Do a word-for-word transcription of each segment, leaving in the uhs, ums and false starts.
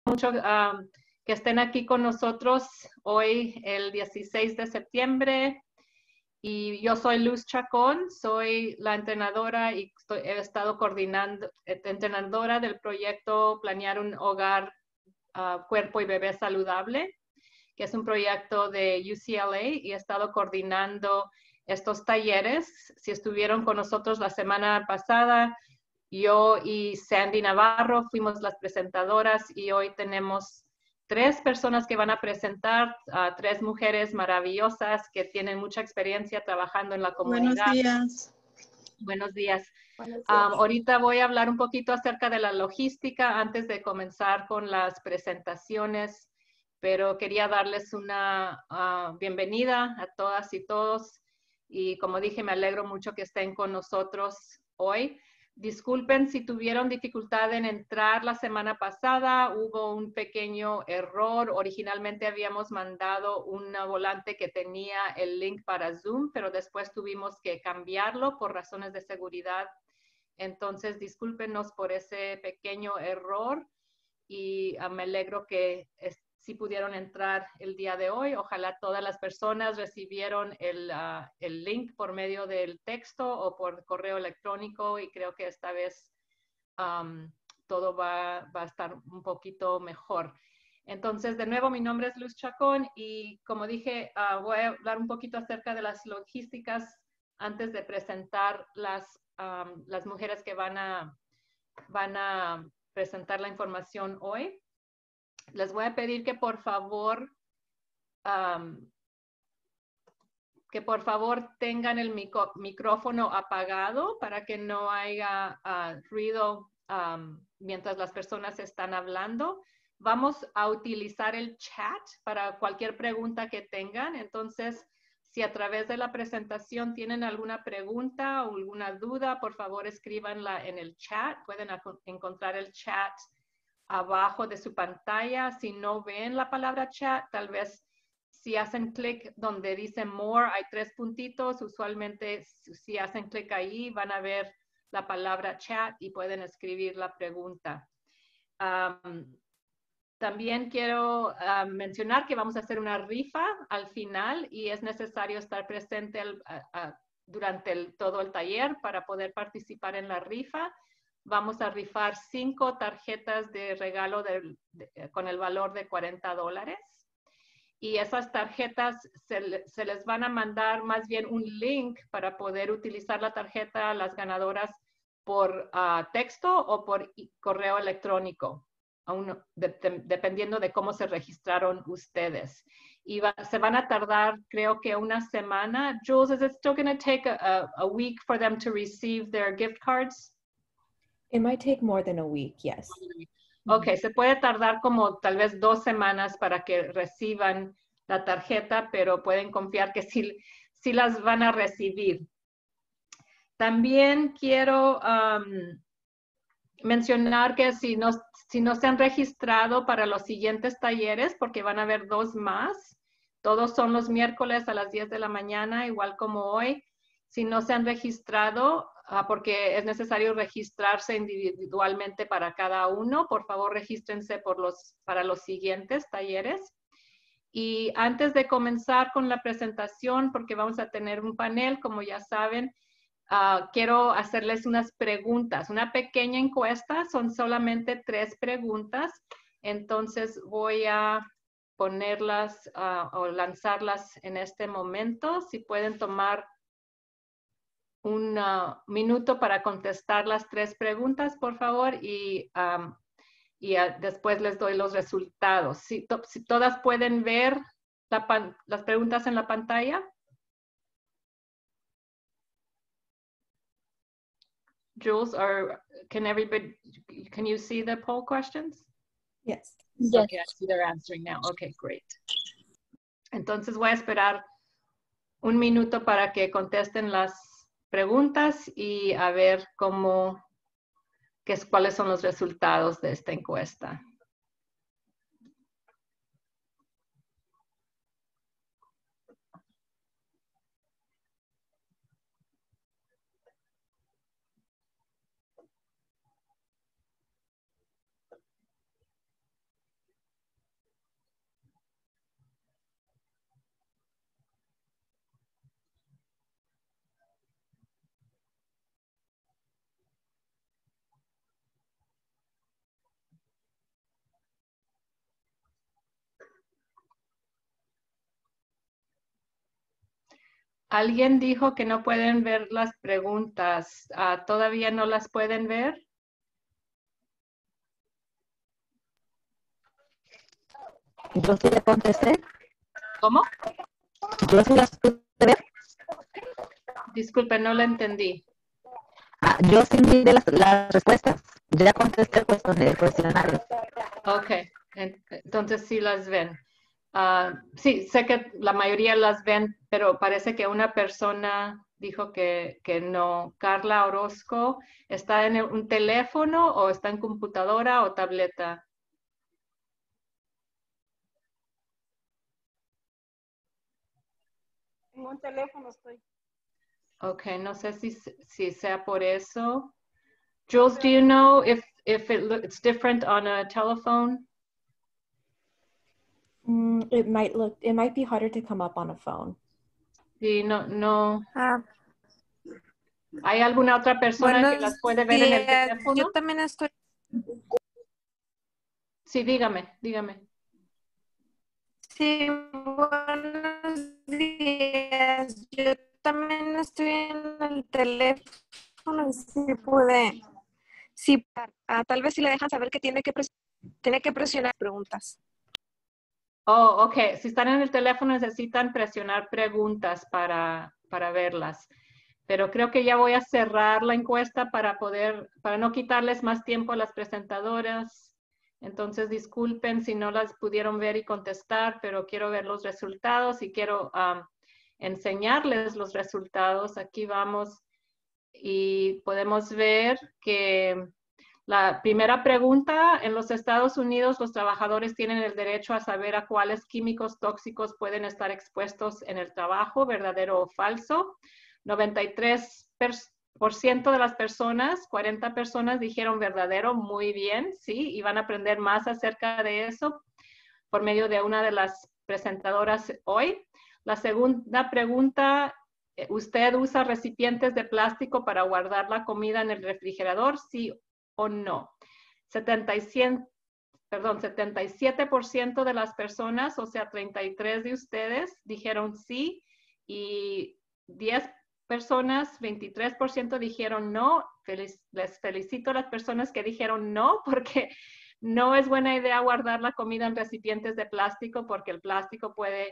mucho um, que estén aquí con nosotros hoy, el dieciséis de septiembre. Y yo soy Luz Chacón, soy la entrenadora y estoy, he estado coordinando, entrenadora del proyecto Planear un Hogar, uh, Cuerpo y Bebé Saludable, que es un proyecto de U C L A, y he estado coordinando estos talleres. Si estuvieron con nosotros la semana pasada, yo y Sandy Navarro fuimos las presentadoras, y hoy tenemos tres personas que van a presentar, uh, tres mujeres maravillosas que tienen mucha experiencia trabajando en la comunidad. Buenos días. Buenos días. Buenos días. Um, ahorita voy a hablar un poquito acerca de la logística antes de comenzar con las presentaciones, pero quería darles una uh, bienvenida a todas y todos. Y como dije, me alegro mucho que estén con nosotros hoy. Disculpen si tuvieron dificultad en entrar la semana pasada, hubo un pequeño error. Originalmente habíamos mandado un volante que tenía el link para Zoom, pero después tuvimos que cambiarlo por razones de seguridad. Entonces, discúlpenos por ese pequeño error, y uh, me alegro que sí pudieron entrar el día de hoy. Ojalá todas las personas recibieron el, uh, el link por medio del texto o por correo electrónico, y creo que esta vez um, todo va, va a estar un poquito mejor. Entonces, de nuevo, mi nombre es Luz Chacón, y como dije, uh, voy a hablar un poquito acerca de las logísticas antes de presentar las, um, las mujeres que van a, van a presentar la información hoy. Les voy a pedir que por favor, um, que por favor tengan el micro, micrófono apagado para que no haya uh, ruido um, mientras las personas están hablando. Vamos a utilizar el chat para cualquier pregunta que tengan. Entonces, si a través de la presentación tienen alguna pregunta o alguna duda, por favor escríbanla en el chat. Pueden encontrar el chat abajo de su pantalla. Si no ven la palabra chat, tal vez si hacen clic donde dice more, hay tres puntitos. Usualmente si hacen clic ahí van a ver la palabra chat y pueden escribir la pregunta. Um, también quiero uh, mencionar que vamos a hacer una rifa al final, y es necesario estar presente al, uh, uh, durante el, todo el taller para poder participar en la rifa. Vamos a rifar cinco tarjetas de regalo de, de, con el valor de cuarenta dólares. Y esas tarjetas se, se les van a mandar más bien un link para poder utilizar la tarjeta a las ganadoras por uh, texto o por correo electrónico, aún de, de, dependiendo de cómo se registraron ustedes. Y va, se van a tardar, creo que una semana. Jules, is it still going to take a, a, a week for them to receive their gift cards? It might take more than a week, yes. Ok, se puede tardar como tal vez dos semanas para que reciban la tarjeta, pero pueden confiar que sí, sí las van a recibir. También quiero um, mencionar que si no, si no se han registrado para los siguientes talleres, porque van a haber dos más, todos son los miércoles a las diez de la mañana, igual como hoy. Si no se han registrado, uh, porque es necesario registrarse individualmente para cada uno, por favor regístrense por los, para los siguientes talleres. Y antes de comenzar con la presentación, porque vamos a tener un panel, como ya saben, uh, quiero hacerles unas preguntas, una pequeña encuesta, son solamente tres preguntas, entonces voy a ponerlas uh, o lanzarlas en este momento. Si pueden tomar un uh, minuto para contestar las tres preguntas, por favor, y, um, y uh, después les doy los resultados. Si, to si todas pueden ver la pan las preguntas en la pantalla. Jules, or can everybody, can you see the poll questions? Yes. Yes. Okay, I see they're answering now. Okay, great. Entonces voy a esperar un minuto para que contesten las preguntas y a ver cómo, qué es, cuáles son los resultados de esta encuesta. Alguien dijo que no pueden ver las preguntas. Ah, ¿todavía no las pueden ver? Yo sí le contesté. ¿Cómo? Yo sí las pude ver. Disculpe, no la entendí. Ah, yo sí miré las, las respuestas. Ya contesté el cuestionario. el cuestionario. Ok, entonces sí las ven. Uh, sí, sé que la mayoría las ven, pero parece que una persona dijo que, que no. Carla Orozco, ¿está en un teléfono o está en computadora o tableta? En un teléfono estoy. Ok, no sé si, si sea por eso. Jules, do you know if, if it, it's different on a telephone? Mm, it might look, it might be harder to come up on a phone. Sí, no, no. Ah, ¿Hay alguna otra persona que las puede ver en el días. teléfono? Yo también estoy. Sí, dígame, dígame. Sí, buenos días. Yo también estoy en el teléfono y sí pude. Sí, ah, tal vez si le dejan saber que tiene que, pres tiene que presionar preguntas. Oh, ok. Si están en el teléfono necesitan presionar preguntas para, para verlas. Pero creo que ya voy a cerrar la encuesta para poder, para no quitarles más tiempo a las presentadoras. Entonces, disculpen si no las pudieron ver y contestar, pero quiero ver los resultados y quiero um, enseñarles los resultados. Aquí vamos y podemos ver que la primera pregunta, en los Estados Unidos los trabajadores tienen el derecho a saber a cuáles químicos tóxicos pueden estar expuestos en el trabajo, verdadero o falso. noventa y tres por ciento de las personas, cuarenta personas dijeron verdadero, muy bien, sí, y van a aprender más acerca de eso por medio de una de las presentadoras hoy. La segunda pregunta, ¿usted usa recipientes de plástico para guardar la comida en el refrigerador? Sí o no. setenta y siete, perdón, setenta y siete por ciento de las personas, o sea, treinta y tres de ustedes, dijeron sí y diez personas, veintitrés por ciento dijeron no. Feliz, les felicito a las personas que dijeron no, porque no es buena idea guardar la comida en recipientes de plástico porque el plástico puede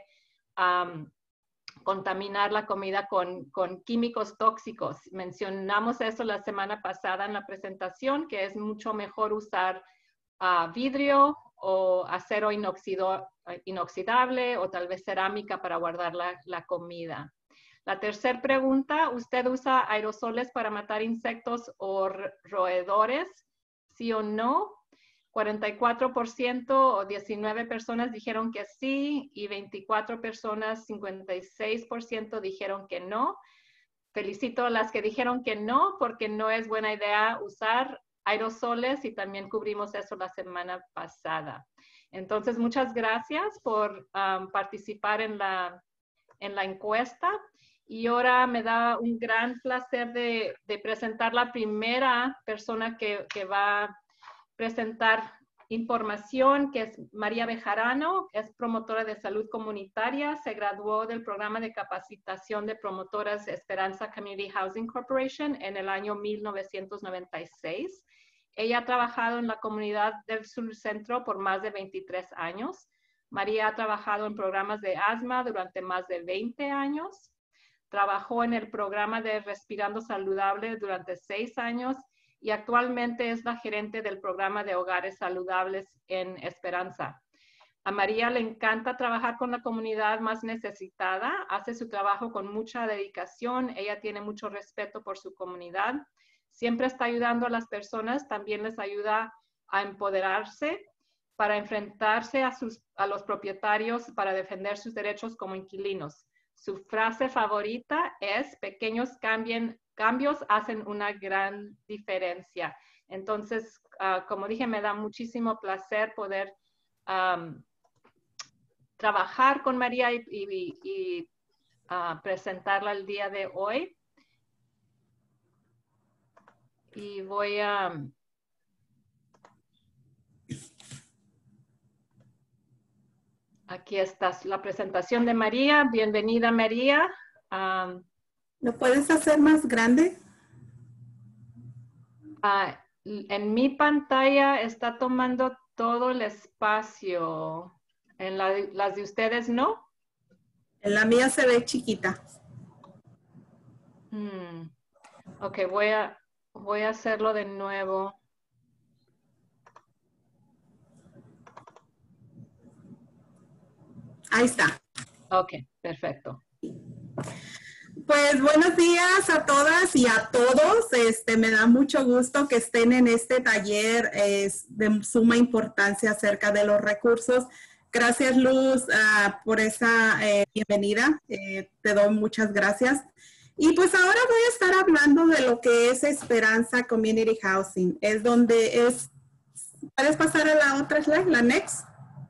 um, contaminar la comida con, con químicos tóxicos. Mencionamos eso la semana pasada en la presentación, que es mucho mejor usar uh, vidrio o acero inoxido, inoxidable o tal vez cerámica para guardar la, la comida. La tercera pregunta, ¿usted usa aerosoles para matar insectos o roedores? ¿Sí o no? cuarenta y cuatro por ciento o diecinueve personas dijeron que sí y veinticuatro personas, cincuenta y seis por ciento dijeron que no. Felicito a las que dijeron que no porque no es buena idea usar aerosoles y también cubrimos eso la semana pasada. Entonces, muchas gracias por um, participar en la, en la encuesta. Y ahora me da un gran placer de, de presentar la primera persona que, que va a presentar información, que es María Bejarano, es promotora de salud comunitaria, se graduó del programa de capacitación de promotoras Esperanza Community Housing Corporation en el año mil novecientos noventa y seis. Ella ha trabajado en la comunidad del Sur Centro por más de veintitrés años. María ha trabajado en programas de asma durante más de veinte años. Trabajó en el programa de Respirando Saludable durante seis años y actualmente es la gerente del programa de hogares saludables en Esperanza. A María le encanta trabajar con la comunidad más necesitada, hace su trabajo con mucha dedicación, ella tiene mucho respeto por su comunidad, siempre está ayudando a las personas, también les ayuda a empoderarse para enfrentarse a, sus, a los propietarios para defender sus derechos como inquilinos. Su frase favorita es, pequeños cambien, cambios hacen una gran diferencia. Entonces, uh, como dije, me da muchísimo placer poder um, trabajar con María y, y, y uh, presentarla el día de hoy. Y voy a... Um, aquí está la presentación de María. Bienvenida, María. Um, ¿Lo puedes hacer más grande? uh, en mi pantalla está tomando todo el espacio. ¿En la, las de ustedes no? En la mía se ve chiquita. Hmm. Ok, voy a, voy a hacerlo de nuevo. Ahí está. Ok, perfecto. Pues buenos días a todas y a todos. Este, me da mucho gusto que estén en este taller. Es de suma importancia acerca de los recursos. Gracias, Luz, uh, por esa eh, bienvenida. Eh, te doy muchas gracias. Y pues ahora voy a estar hablando de lo que es Esperanza Community Housing. Es donde es... ¿Puedes pasar a la otra slide, la next?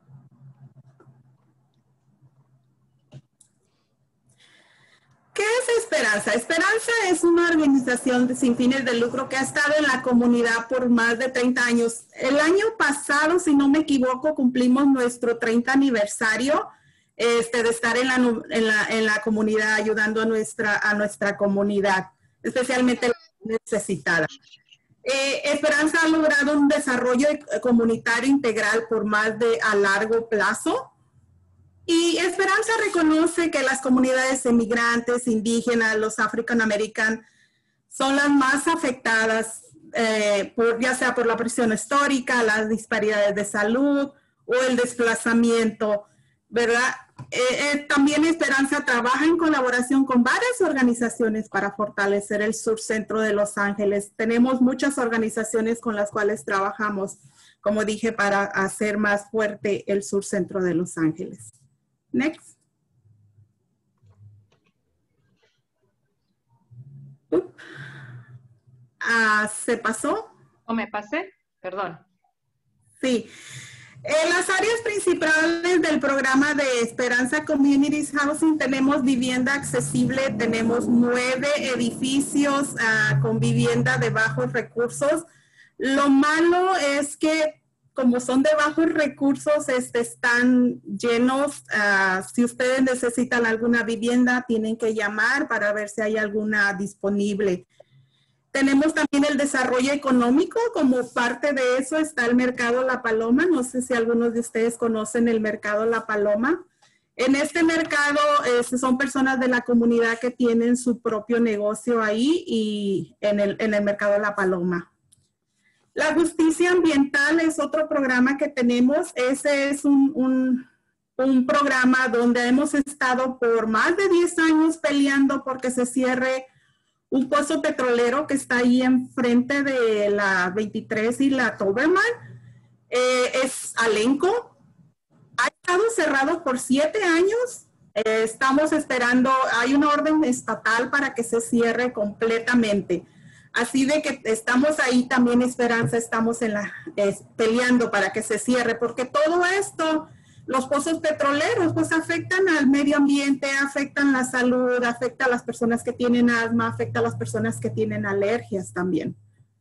¿Qué es Esperanza? Esperanza es una organización sin fines de lucro que ha estado en la comunidad por más de treinta años. El año pasado, si no me equivoco, cumplimos nuestro treinta aniversario este, de estar en la, en, la, en la comunidad, ayudando a nuestra, a nuestra comunidad, especialmente la necesitada. Eh, Esperanza ha logrado un desarrollo comunitario integral por más de a largo plazo. Y Esperanza reconoce que las comunidades emigrantes, indígenas, los African American, son las más afectadas, eh, por, ya sea por la presión histórica, las disparidades de salud o el desplazamiento, ¿verdad? Eh, eh, también Esperanza trabaja en colaboración con varias organizaciones para fortalecer el sur centro de Los Ángeles. Tenemos muchas organizaciones con las cuales trabajamos, como dije, para hacer más fuerte el sur centro de Los Ángeles. Next. Uh. Ah, ¿se pasó? ¿O me pasé? Perdón. Sí. En las áreas principales del programa de Esperanza Community Housing tenemos vivienda accesible, tenemos nueve edificios uh, con vivienda de bajos recursos. Lo malo es que como son de bajos recursos, este, están llenos. Uh, si ustedes necesitan alguna vivienda, tienen que llamar para ver si hay alguna disponible. Tenemos también el desarrollo económico. Como parte de eso está el Mercado La Paloma. No sé si algunos de ustedes conocen el Mercado La Paloma. En este mercado eh, son personas de la comunidad que tienen su propio negocio ahí y en el, en el Mercado La Paloma. La justicia ambiental es otro programa que tenemos. Ese es un, un, un programa donde hemos estado por más de diez años peleando porque se cierre un pozo petrolero que está ahí enfrente de la veintitrés y la Toberman. Eh, es Alenco. Ha estado cerrado por siete años. Eh, estamos esperando, hay una orden estatal para que se cierre completamente. Así de que estamos ahí también, Esperanza, estamos en la, eh, peleando para que se cierre, porque todo esto, los pozos petroleros, pues afectan al medio ambiente, afectan la salud, afecta a las personas que tienen asma, afecta a las personas que tienen alergias también.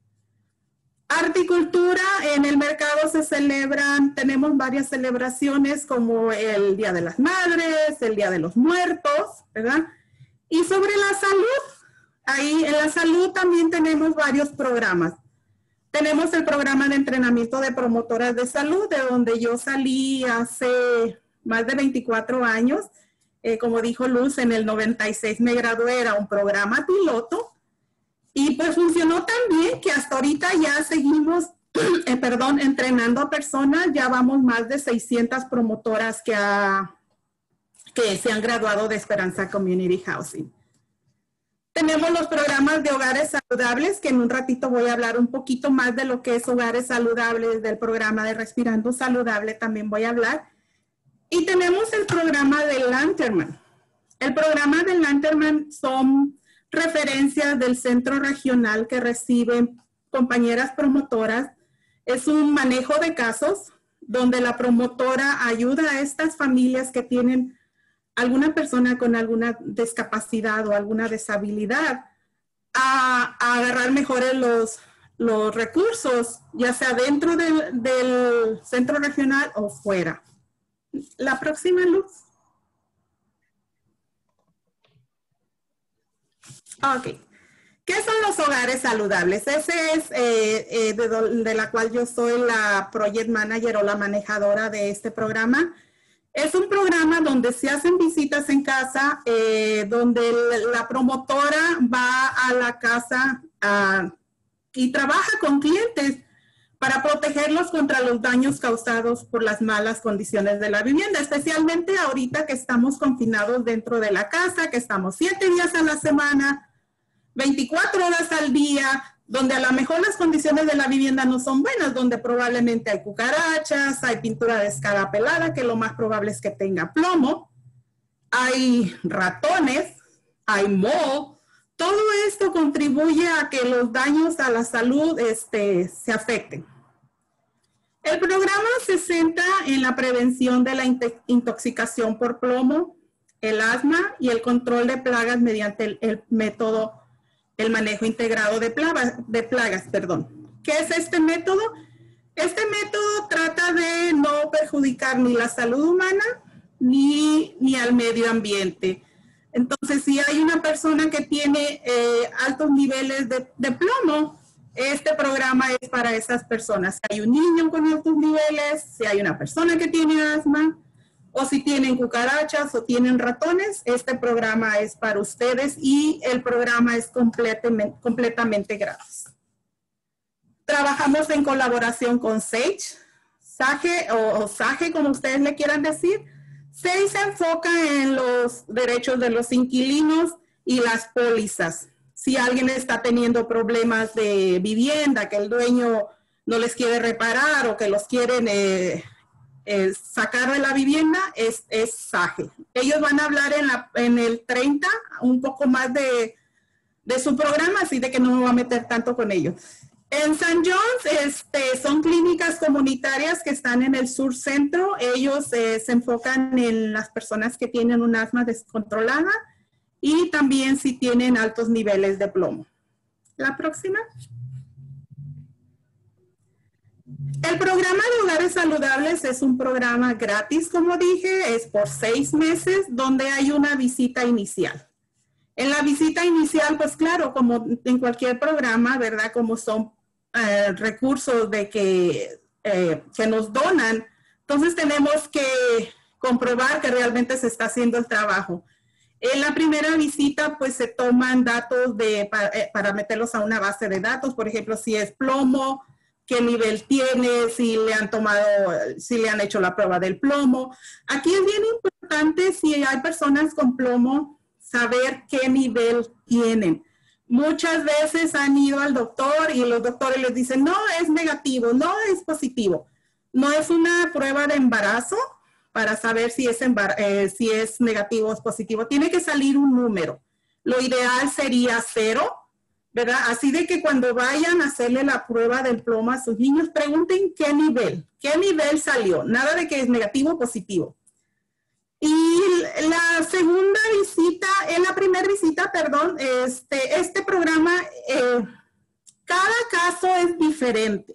Articultura, en el mercado se celebran, tenemos varias celebraciones como el Día de las Madres, el Día de los Muertos, ¿verdad? Y sobre la salud, ahí en la salud también tenemos varios programas. Tenemos el programa de entrenamiento de promotoras de salud, de donde yo salí hace más de veinticuatro años. Eh, como dijo Luz, en el noventa y seis me gradué, era un programa piloto. Y pues funcionó tan bien que hasta ahorita ya seguimos, eh, perdón, entrenando a personas. Ya vamos más de seiscientas promotoras que, ha, que se han graduado de Esperanza Community Housing. Tenemos los programas de hogares saludables, que en un ratito voy a hablar un poquito más de lo que es hogares saludables, del programa de Respirando Saludable también voy a hablar. Y tenemos el programa de Lanternman. El programa de Lanternman son referencias del centro regional que reciben compañeras promotoras. Es un manejo de casos donde la promotora ayuda a estas familias que tienen alguna persona con alguna discapacidad o alguna deshabilidad a, a agarrar mejor los, los recursos, ya sea dentro del, del centro regional o fuera. La próxima, Luz. Ok. ¿Qué son los hogares saludables? Ese es eh, eh, de, do, de la cual yo soy la project manager o la manejadora de este programa. Es un programa donde se hacen visitas en casa, eh, donde la promotora va a la casa uh, y trabaja con clientes para protegerlos contra los daños causados por las malas condiciones de la vivienda, especialmente ahorita que estamos confinados dentro de la casa, que estamos siete días a la semana, veinticuatro horas al día, donde a lo mejor las condiciones de la vivienda no son buenas, donde probablemente hay cucarachas, hay pintura descarapelada, que lo más probable es que tenga plomo, hay ratones, hay moho. Todo esto contribuye a que los daños a la salud este, se afecten. El programa se centra en la prevención de la intoxicación por plomo, el asma y el control de plagas mediante el, el método el manejo integrado de plagas, de plagas, perdón. ¿Qué es este método? Este método trata de no perjudicar ni la salud humana ni, ni al medio ambiente. Entonces, si hay una persona que tiene eh, altos niveles de, de plomo, este programa es para esas personas. Si hay un niño con altos niveles, si hay una persona que tiene asma, o si tienen cucarachas o tienen ratones, este programa es para ustedes y el programa es completamente, completamente gratis. Trabajamos en colaboración con Sage, Sage o, o Sage, como ustedes le quieran decir. Sage se enfoca en los derechos de los inquilinos y las pólizas. Si alguien está teniendo problemas de vivienda, que el dueño no les quiere reparar o que los quieren... Eh, Eh, sacar de la vivienda, es, es Sage. Ellos van a hablar en, la, en el treinta un poco más de, de su programa, así de que no me voy a meter tanto con ellos. En San John's este, son clínicas comunitarias que están en el sur centro. Ellos eh, se enfocan en las personas que tienen un asma descontrolada y también si tienen altos niveles de plomo. La próxima. El programa de Hogares Saludables es un programa gratis, como dije, es por seis meses donde hay una visita inicial. En la visita inicial, pues claro, como en cualquier programa, ¿verdad? Como son eh, recursos de que, eh, que nos donan, entonces tenemos que comprobar que realmente se está haciendo el trabajo. En la primera visita, pues se toman datos de, para, eh, para meterlos a una base de datos, por ejemplo, si es plomo, qué nivel tiene, si le han tomado, si le han hecho la prueba del plomo. Aquí es bien importante, si hay personas con plomo, saber qué nivel tienen. Muchas veces han ido al doctor y los doctores les dicen, no, es negativo, no es positivo. No es una prueba de embarazo para saber si es, eh, si es negativo o es positivo. Tiene que salir un número. Lo ideal sería cero, ¿verdad? Así de que cuando vayan a hacerle la prueba del plomo a sus niños, pregunten qué nivel, qué nivel salió. Nada de que es negativo o positivo. Y la segunda visita, en la primera visita, perdón, este, este programa, eh, cada caso es diferente.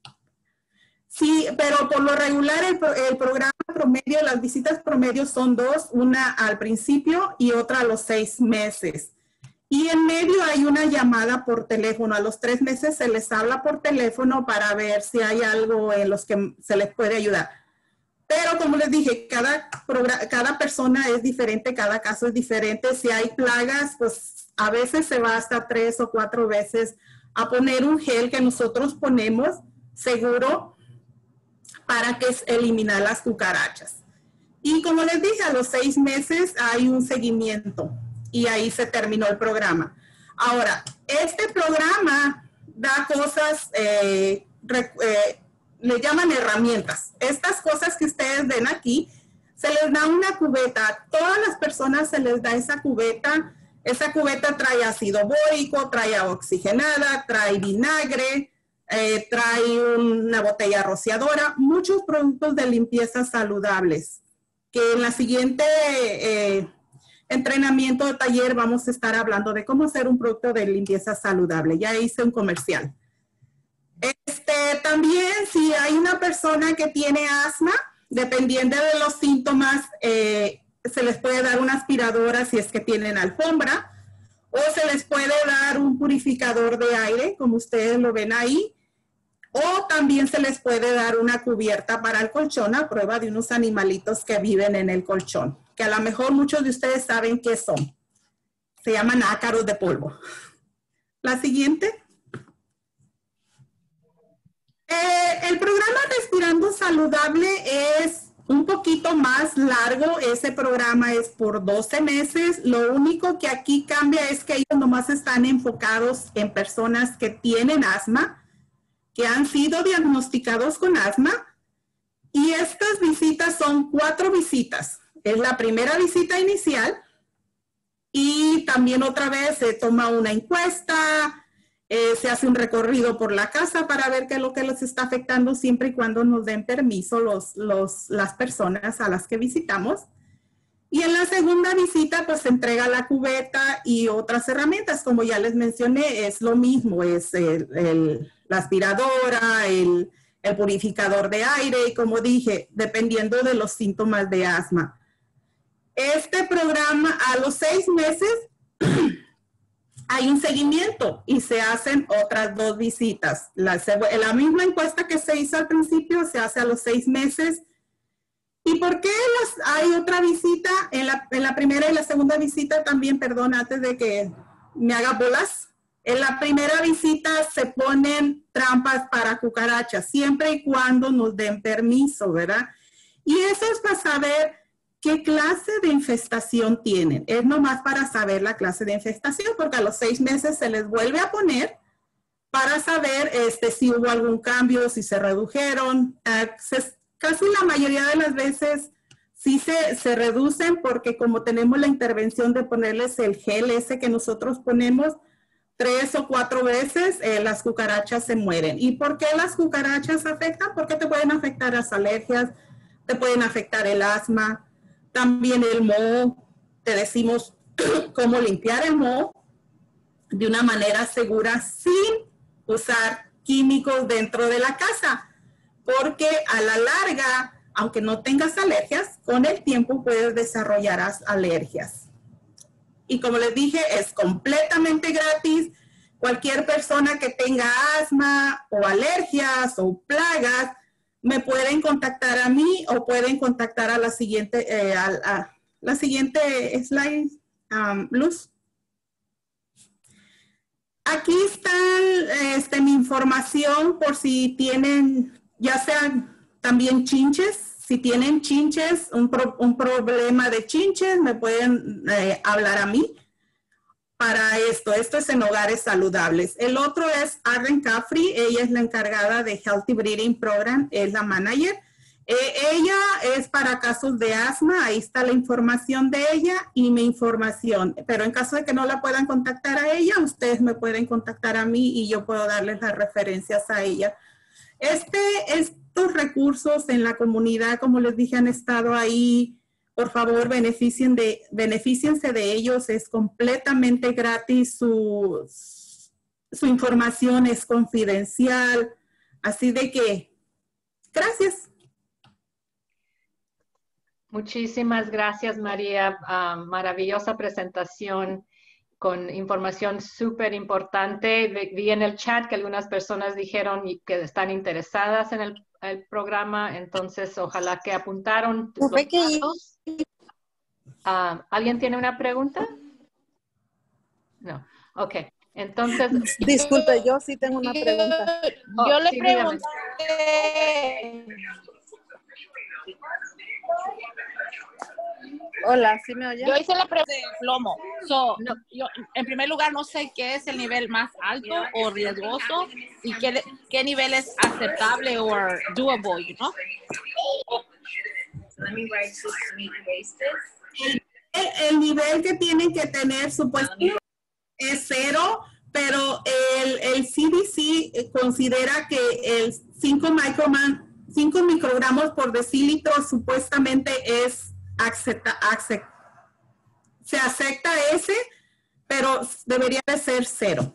Sí, pero por lo regular el, el programa promedio, las visitas promedio son dos, una al principio y otra a los seis meses. Y en medio hay una llamada por teléfono. A los tres meses se les habla por teléfono para ver si hay algo en los que se les puede ayudar. Pero como les dije, cada, cada persona es diferente, cada caso es diferente. Si hay plagas, pues a veces se va hasta tres o cuatro veces a poner un gel que nosotros ponemos seguro para que eliminar las cucarachas. Y como les dije, a los seis meses hay un seguimiento. Y ahí se terminó el programa. Ahora, este programa da cosas, eh, re, eh, le llaman herramientas. Estas cosas que ustedes ven aquí, se les da una cubeta. A todas las personas se les da esa cubeta. Esa cubeta trae ácido bórico, trae agua oxigenada, trae vinagre, eh, trae una botella rociadora, muchos productos de limpieza saludables. Que en la siguiente... Eh, entrenamiento de taller vamos a estar hablando de cómo hacer un producto de limpieza saludable. Ya hice un comercial. Este, también si hay una persona que tiene asma, dependiendo de los síntomas, eh, se les puede dar una aspiradora si es que tienen alfombra, o se les puede dar un purificador de aire, como ustedes lo ven ahí, o también se les puede dar una cubierta para el colchón a prueba de unos animalitos que viven en el colchón, que a lo mejor muchos de ustedes saben qué son. Se llaman ácaros de polvo. La siguiente. Eh, el programa Respirando Saludable es un poquito más largo. Ese programa es por doce meses. Lo único que aquí cambia es que ellos nomás están enfocados en personas que tienen asma, que han sido diagnosticados con asma. Y estas visitas son cuatro visitas. Es la primera visita inicial y también otra vez se toma una encuesta, eh, se hace un recorrido por la casa para ver qué es lo que les está afectando siempre y cuando nos den permiso los, los, las personas a las que visitamos. Y en la segunda visita pues se entrega la cubeta y otras herramientas, como ya les mencioné, es lo mismo, es el, el, la aspiradora, el, el purificador de aire y como dije, dependiendo de los síntomas de asma. Este programa a los seis meses hay un seguimiento y se hacen otras dos visitas. La, la misma encuesta que se hizo al principio se hace a los seis meses. ¿Y por qué las, hay otra visita? En la, en la primera y la segunda visita también, perdón, antes de que me haga bolas. En la primera visita se ponen trampas para cucarachas, siempre y cuando nos den permiso, ¿verdad? Y eso es para saber qué clase de infestación tienen. Es nomás para saber la clase de infestación, porque a los seis meses se les vuelve a poner para saber este, si hubo algún cambio, si se redujeron. Uh, se, casi la mayoría de las veces sí se, se reducen porque como tenemos la intervención de ponerles el gel ese que nosotros ponemos tres o cuatro veces, eh, las cucarachas se mueren. ¿Y por qué las cucarachas afectan? Porque te pueden afectar las alergias, te pueden afectar el asma, también el moho. Te decimos cómo limpiar el moho de una manera segura sin usar químicos dentro de la casa. Porque a la larga, aunque no tengas alergias, con el tiempo puedes desarrollar alergias. Y como les dije, es completamente gratis. Cualquier persona que tenga asma o alergias o plagas, me pueden contactar a mí o pueden contactar a la siguiente, eh, a, a la siguiente slide, um, Luz. Aquí está este, mi información por si tienen, ya sean también chinches. Si tienen chinches, un, pro, un problema de chinches, me pueden eh, hablar a mí para esto. Esto es en hogares saludables. El otro es Arden Caffrey. Ella es la encargada de Healthy Breathing Program, es la manager. Eh, ella es para casos de asma. Ahí está la información de ella y mi información. Pero en caso de que no la puedan contactar a ella, ustedes me pueden contactar a mí y yo puedo darles las referencias a ella. Este, estos recursos en la comunidad, como les dije, han estado ahí. Por favor, beneficien de, beneficiense de ellos. Es completamente gratis. Su, su información es confidencial. Así de que, gracias. Muchísimas gracias, María. Uh, maravillosa presentación con información súper importante. Vi en el chat que algunas personas dijeron que están interesadas en el, el programa, entonces ojalá que apuntaron los datos. Uh, ¿Alguien tiene una pregunta? No. Ok. Entonces. Disculpe, yo sí tengo una pregunta. Oh, yo le sí, pregunté. Hola, ¿sí me oye? Yo hice la pregunta de plomo. So, no, yo, en primer lugar, no sé qué es el nivel más alto o riesgoso y qué, qué nivel es aceptable o doable, you know? El, el nivel que tienen que tener supuestamente es cero, pero el, el C D C considera que el cinco microgramos por decilitro supuestamente es acepta, acepta, se acepta ese, pero debería de ser cero.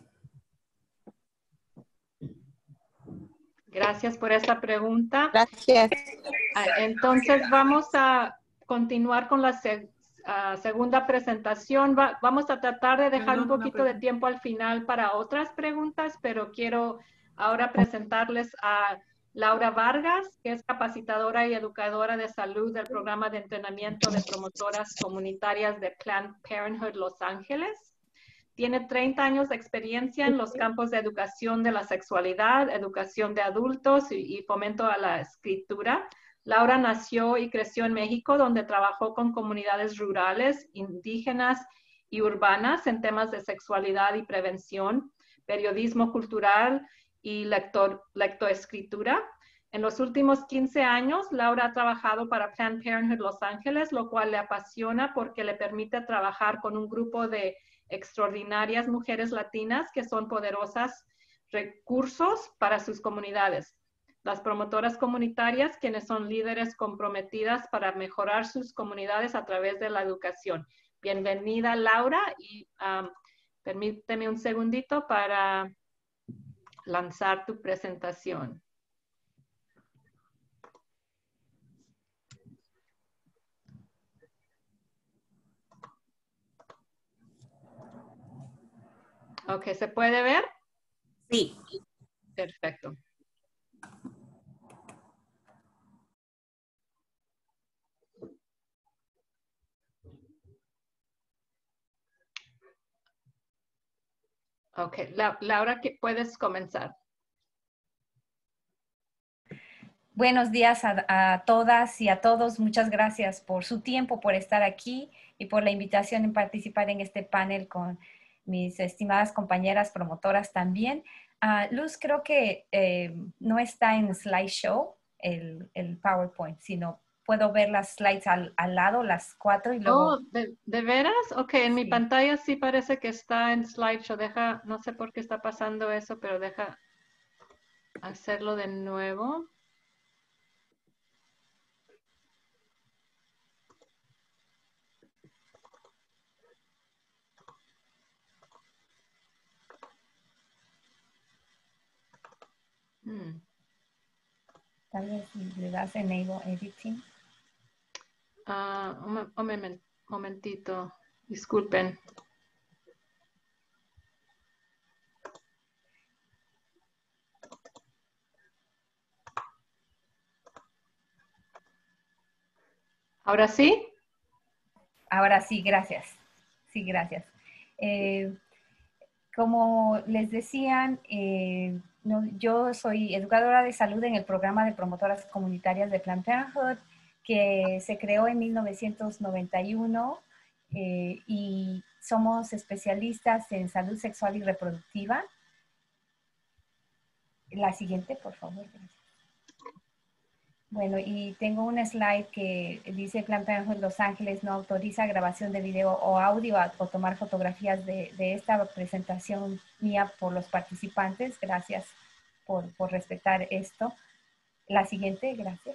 Gracias por esta pregunta. Gracias. Entonces vamos a continuar con la, uh, segunda presentación. Va, vamos a tratar de dejar un poquito de tiempo al final para otras preguntas, pero quiero ahora presentarles a Laura Vargas, que es capacitadora y educadora de salud del programa de entrenamiento de promotoras comunitarias de Planned Parenthood Los Ángeles. Tiene treinta años de experiencia en los campos de educación de la sexualidad, educación de adultos y, y fomento a la escritura. Laura nació y creció en México, donde trabajó con comunidades rurales, indígenas y urbanas en temas de sexualidad y prevención, periodismo cultural y lector, lectoescritura. En los últimos quince años, Laura ha trabajado para Planned Parenthood Los Ángeles, lo cual le apasiona porque le permite trabajar con un grupo de extraordinarias mujeres latinas que son poderosas recursos para sus comunidades. Las promotoras comunitarias, quienes son líderes comprometidas para mejorar sus comunidades a través de la educación. Bienvenida, Laura, y um, permíteme un segundito para lanzar tu presentación. Ok, ¿se puede ver? Sí. Perfecto. Ok, La, Laura, ¿puedes comenzar? Buenos días a, a todas y a todos. Muchas gracias por su tiempo, por estar aquí y por la invitación en participar en este panel con mis estimadas compañeras promotoras también. Uh, Luz, creo que eh, no está en slideshow el, el PowerPoint, sino puedo ver las slides al, al lado, las cuatro y luego... Oh, ¿de, ¿de veras? Ok, en mi Sí. pantalla sí parece que está en slideshow. Deja, no sé por qué está pasando eso, pero deja hacerlo de nuevo. Hmm. Tal vez si le das enable editing. Uh, un, un momentito, disculpen. ¿Ahora sí? Ahora sí, gracias. Sí, gracias. Eh, como les decían, eh, no, yo soy educadora de salud en el programa de promotoras comunitarias de Planned Parenthood, que se creó en mil novecientos noventa y uno eh, y somos especialistas en salud sexual y reproductiva. La siguiente, por favor. Bueno, y tengo una slide que dice Planned Parenthood Los Ángeles no autoriza grabación de video o audio a, o tomar fotografías de, de esta presentación mía por los participantes. Gracias por, por respetar esto. La siguiente, gracias.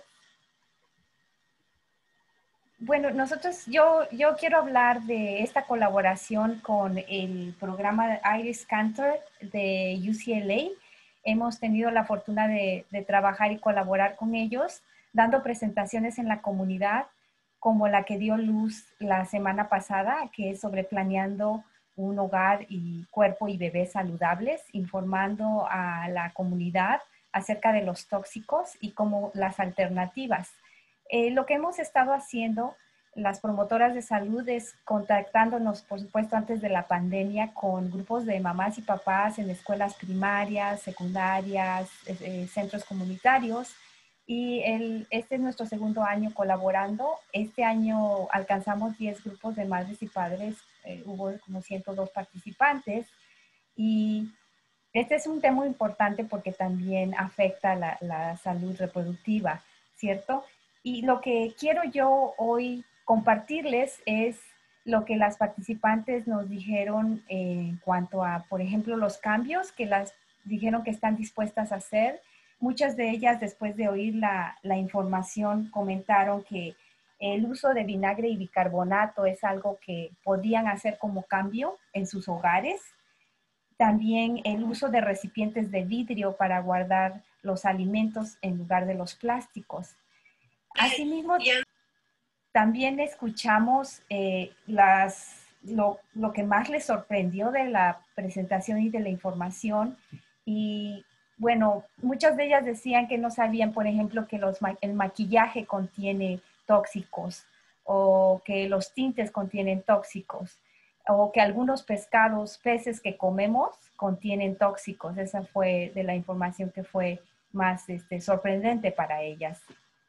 Bueno, nosotros, yo, yo quiero hablar de esta colaboración con el programa Iris Cantor de U C L A. Hemos tenido la fortuna de, de trabajar y colaborar con ellos, dando presentaciones en la comunidad, como la que dio Luz la semana pasada, que es sobre planeando un hogar y cuerpo y bebés saludables, informando a la comunidad acerca de los tóxicos y como las alternativas. Eh, lo que hemos estado haciendo las promotoras de salud es contactándonos, por supuesto, antes de la pandemia con grupos de mamás y papás en escuelas primarias, secundarias, eh, centros comunitarios. Y el, este es nuestro segundo año colaborando. Este año alcanzamos diez grupos de madres y padres. Eh, hubo como ciento dos participantes. Y este es un tema muy importante porque también afecta la, la salud reproductiva, ¿cierto? Y lo que quiero yo hoy compartirles es lo que las participantes nos dijeron en cuanto a, por ejemplo, los cambios que las dijeron que están dispuestas a hacer. Muchas de ellas, después de oír la, la información, comentaron que el uso de vinagre y bicarbonato es algo que podían hacer como cambio en sus hogares. También el uso de recipientes de vidrio para guardar los alimentos en lugar de los plásticos. Asimismo, también escuchamos eh, las, lo, lo que más les sorprendió de la presentación y de la información. Y bueno, muchas de ellas decían que no sabían, por ejemplo, que los, el maquillaje contiene tóxicos o que los tintes contienen tóxicos o que algunos pescados, peces que comemos contienen tóxicos. Esa fue de la información que fue más este, sorprendente para ellas.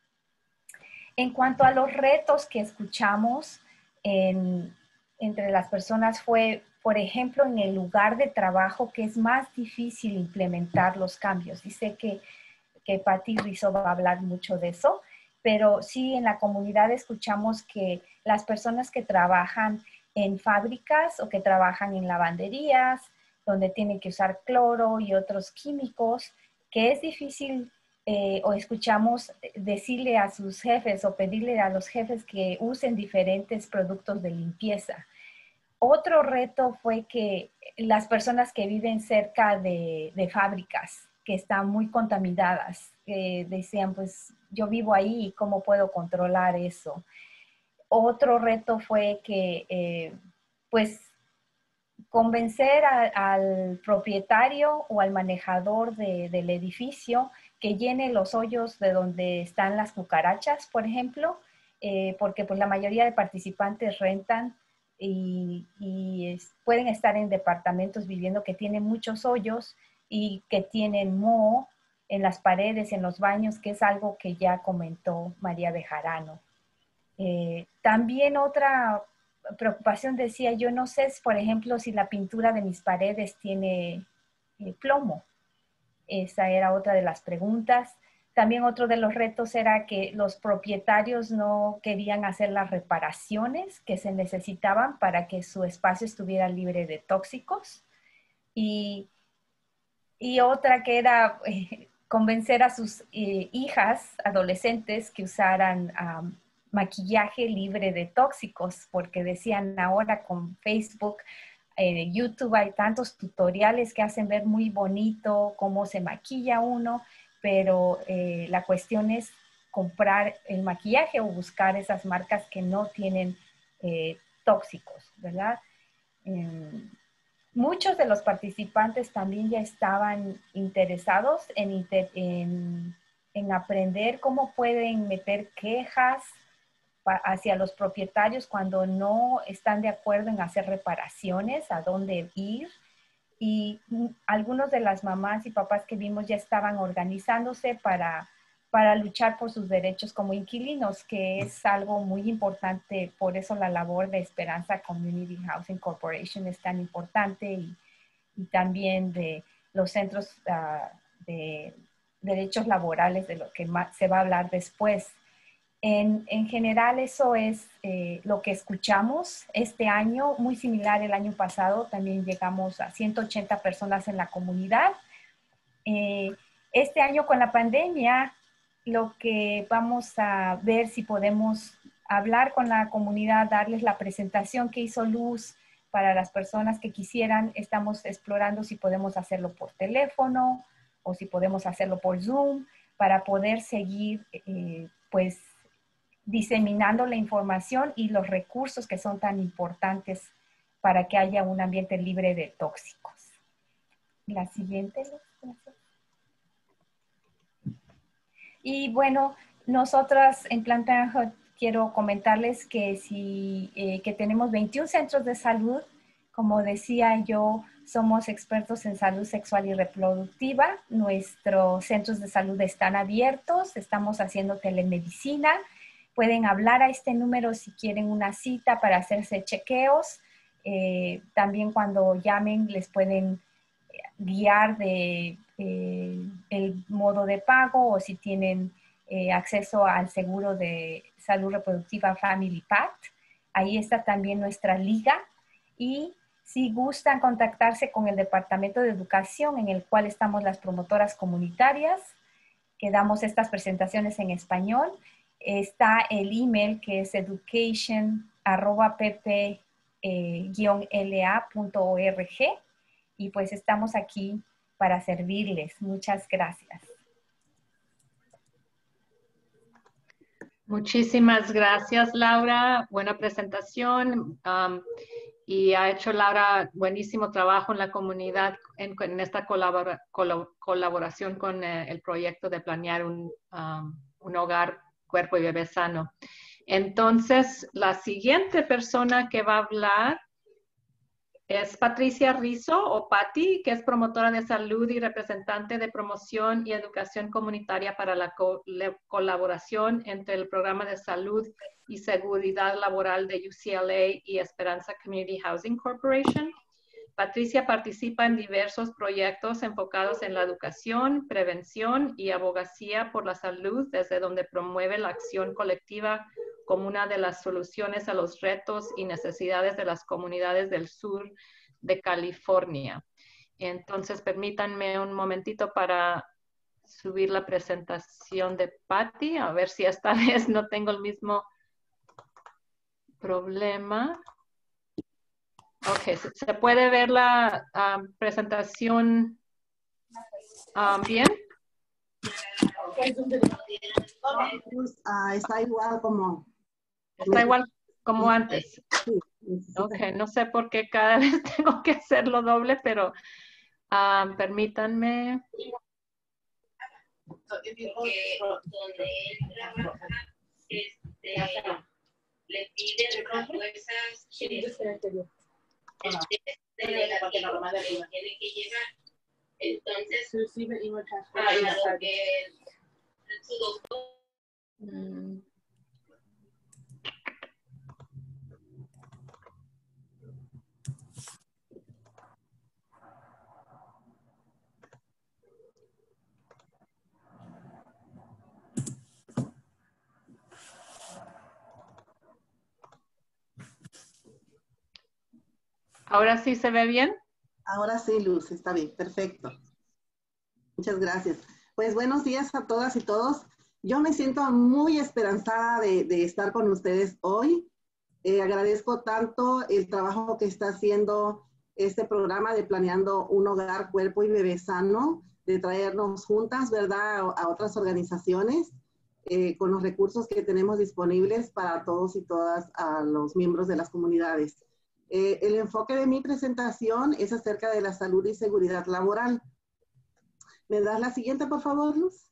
En cuanto a los retos que escuchamos en, entre las personas fue, por ejemplo, en el lugar de trabajo, que es más difícil implementar los cambios. Y sé que, que Patti Rizzo va a hablar mucho de eso, pero sí en la comunidad escuchamos que las personas que trabajan en fábricas o que trabajan en lavanderías, donde tienen que usar cloro y otros químicos, que es difícil eh, o escuchamos decirle a sus jefes o pedirle a los jefes que usen diferentes productos de limpieza. Otro reto fue que las personas que viven cerca de, de fábricas, que están muy contaminadas, que decían, pues yo vivo ahí, ¿cómo puedo controlar eso? Otro reto fue que, eh, pues, convencer a, al propietario o al manejador de, del edificio que llene los hoyos de donde están las cucarachas, por ejemplo, eh, porque pues la mayoría de participantes rentan y, y es, pueden estar en departamentos viviendo que tienen muchos hoyos y que tienen moho en las paredes, en los baños, que es algo que ya comentó María Bejarano. Eh, también otra preocupación decía, yo no sé, por ejemplo, si la pintura de mis paredes tiene eh, plomo. Esa era otra de las preguntas. También otro de los retos era que los propietarios no querían hacer las reparaciones que se necesitaban para que su espacio estuviera libre de tóxicos. Y, y otra que era eh, convencer a sus eh, hijas adolescentes que usaran um, maquillaje libre de tóxicos, porque decían ahora con Facebook, eh, YouTube hay tantos tutoriales que hacen ver muy bonito cómo se maquilla uno, pero eh, la cuestión es comprar el maquillaje o buscar esas marcas que no tienen eh, tóxicos, ¿verdad? Eh, muchos de los participantes también ya estaban interesados en, inter en, en aprender cómo pueden meter quejas hacia los propietarios cuando no están de acuerdo en hacer reparaciones, a dónde ir. Y algunos de las mamás y papás que vimos ya estaban organizándose para, para luchar por sus derechos como inquilinos, que es algo muy importante. Por eso la labor de Esperanza Community Housing Corporation es tan importante y, y también de los centros uh, de derechos laborales, de lo que más se va a hablar después. En, en general, eso es eh, lo que escuchamos este año, muy similar el año pasado. También llegamos a ciento ochenta personas en la comunidad. Eh, este año con la pandemia, lo que vamos a ver si podemos hablar con la comunidad, darles la presentación que hizo Luz para las personas que quisieran. Estamos explorando si podemos hacerlo por teléfono o si podemos hacerlo por Zoom para poder seguir, eh, pues, diseminando la información y los recursos que son tan importantes para que haya un ambiente libre de tóxicos. La siguiente. Y bueno, nosotras en Planned Parenthood quiero comentarles que, si, eh, que tenemos veintiún centros de salud. Como decía yo, somos expertos en salud sexual y reproductiva. Nuestros centros de salud están abiertos, estamos haciendo telemedicina. Pueden hablar a este número si quieren una cita para hacerse chequeos. Eh, también cuando llamen les pueden guiar de eh, el modo de pago o si tienen eh, acceso al seguro de salud reproductiva Family Pact. Ahí está también nuestra liga. Y si gustan contactarse con el Departamento de Educación, en el cual estamos las promotoras comunitarias, que damos estas presentaciones en español, está el email que es education arroba p p guion l a punto org y pues estamos aquí para servirles. Muchas gracias. Muchísimas gracias, Laura. Buena presentación. Um, y ha hecho Laura buenísimo trabajo en la comunidad en, en esta colabora, colo, colaboración con eh, el proyecto de planear un, um, un hogar, cuerpo y bebé sano. Entonces, la siguiente persona que va a hablar es Patricia Rizzo, o Patti, que es promotora de salud y representante de promoción y educación comunitaria para la co colaboración entre el programa de salud y seguridad laboral de U C L A y Esperanza Community Housing Corporation. Patricia participa en diversos proyectos enfocados en la educación, prevención y abogacía por la salud, desde donde promueve la acción colectiva como una de las soluciones a los retos y necesidades de las comunidades del sur de California. Entonces, permítanme un momentito para subir la presentación de Patti, a ver si esta vez no tengo el mismo problema. Ok, ¿se, se puede ver la uh, presentación uh, bien? Uh, está igual como... Está igual como antes. Ok, no sé por qué cada vez tengo que hacerlo doble, pero uh, permítanme. Porque donde él trabaja, este, le piden a fuerzas tiene que llegar. Entonces, a lo que su doctor. Mm. ¿Ahora sí se ve bien? Ahora sí, Luz, está bien, perfecto. Muchas gracias. Pues buenos días a todas y todos. Yo me siento muy esperanzada de, de estar con ustedes hoy. Eh, agradezco tanto el trabajo que está haciendo este programa de Planeando un Hogar, Cuerpo y Bebé Sano, de traernos juntas, ¿verdad?, a, a otras organizaciones eh, con los recursos que tenemos disponibles para todos y todas a los miembros de las comunidades. Eh, el enfoque de mi presentación es acerca de la salud y seguridad laboral. ¿Me das la siguiente, por favor, Luz?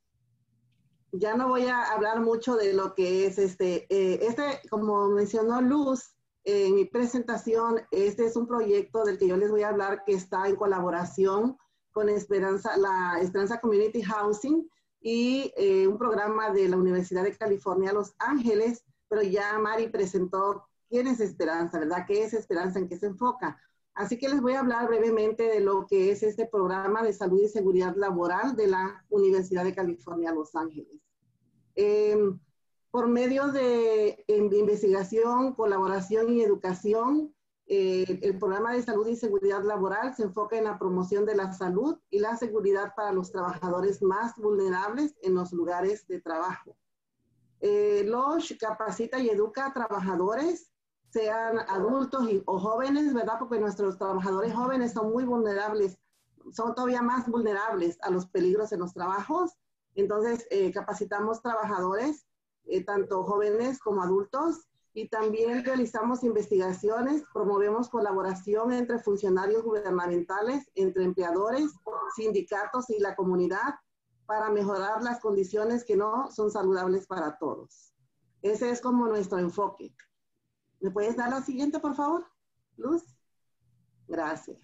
Ya no voy a hablar mucho de lo que es este, eh, este, como mencionó Luz eh, en mi presentación, este es un proyecto del que yo les voy a hablar que está en colaboración con Esperanza, la Esperanza Community Housing y eh, un programa de la Universidad de California, Los Ángeles, pero ya Mari presentó quién es Esperanza, ¿verdad? ¿Qué es Esperanza? ¿En qué se enfoca? Así que les voy a hablar brevemente de lo que es este programa de salud y seguridad laboral de la Universidad de California, Los Ángeles. Eh, por medio de, de investigación, colaboración y educación, eh, el programa de salud y seguridad laboral se enfoca en la promoción de la salud y la seguridad para los trabajadores más vulnerables en los lugares de trabajo. Eh, L O S H capacita y educa a trabajadores, sean adultos y, o jóvenes, ¿verdad? Porque nuestros trabajadores jóvenes son muy vulnerables, son todavía más vulnerables a los peligros en los trabajos. Entonces, eh, capacitamos trabajadores, eh, tanto jóvenes como adultos, y también realizamos investigaciones, promovemos colaboración entre funcionarios gubernamentales, entre empleadores, sindicatos y la comunidad para mejorar las condiciones que no son saludables para todos. Ese es como nuestro enfoque. ¿Me puedes dar la siguiente, por favor, Luz? Gracias.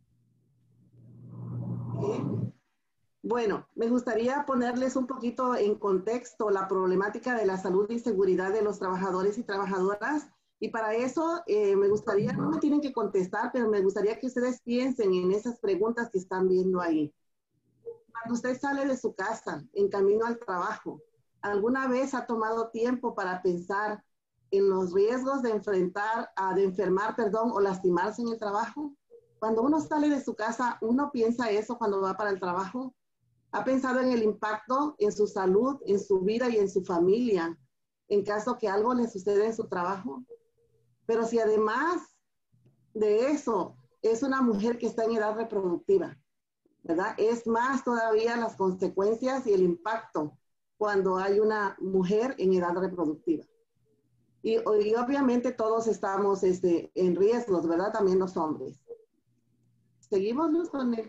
¿Eh? Bueno, me gustaría ponerles un poquito en contexto la problemática de la salud y seguridad de los trabajadores y trabajadoras. Y para eso eh, me gustaría, no me tienen que contestar, pero me gustaría que ustedes piensen en esas preguntas que están viendo ahí. Cuando usted sale de su casa en camino al trabajo, ¿alguna vez ha tomado tiempo para pensar en los riesgos de enfrentar, a, de enfermar, perdón, o lastimarse en el trabajo? Cuando uno sale de su casa, ¿uno piensa eso cuando va para el trabajo? ¿Ha pensado en el impacto en su salud, en su vida y en su familia, en caso que algo le suceda en su trabajo? Pero si además de eso es una mujer que está en edad reproductiva, ¿verdad? Es más todavía las consecuencias y el impacto cuando hay una mujer en edad reproductiva. Y, y obviamente todos estamos este, en riesgos, ¿verdad? También los hombres. Seguimos Luz, con el...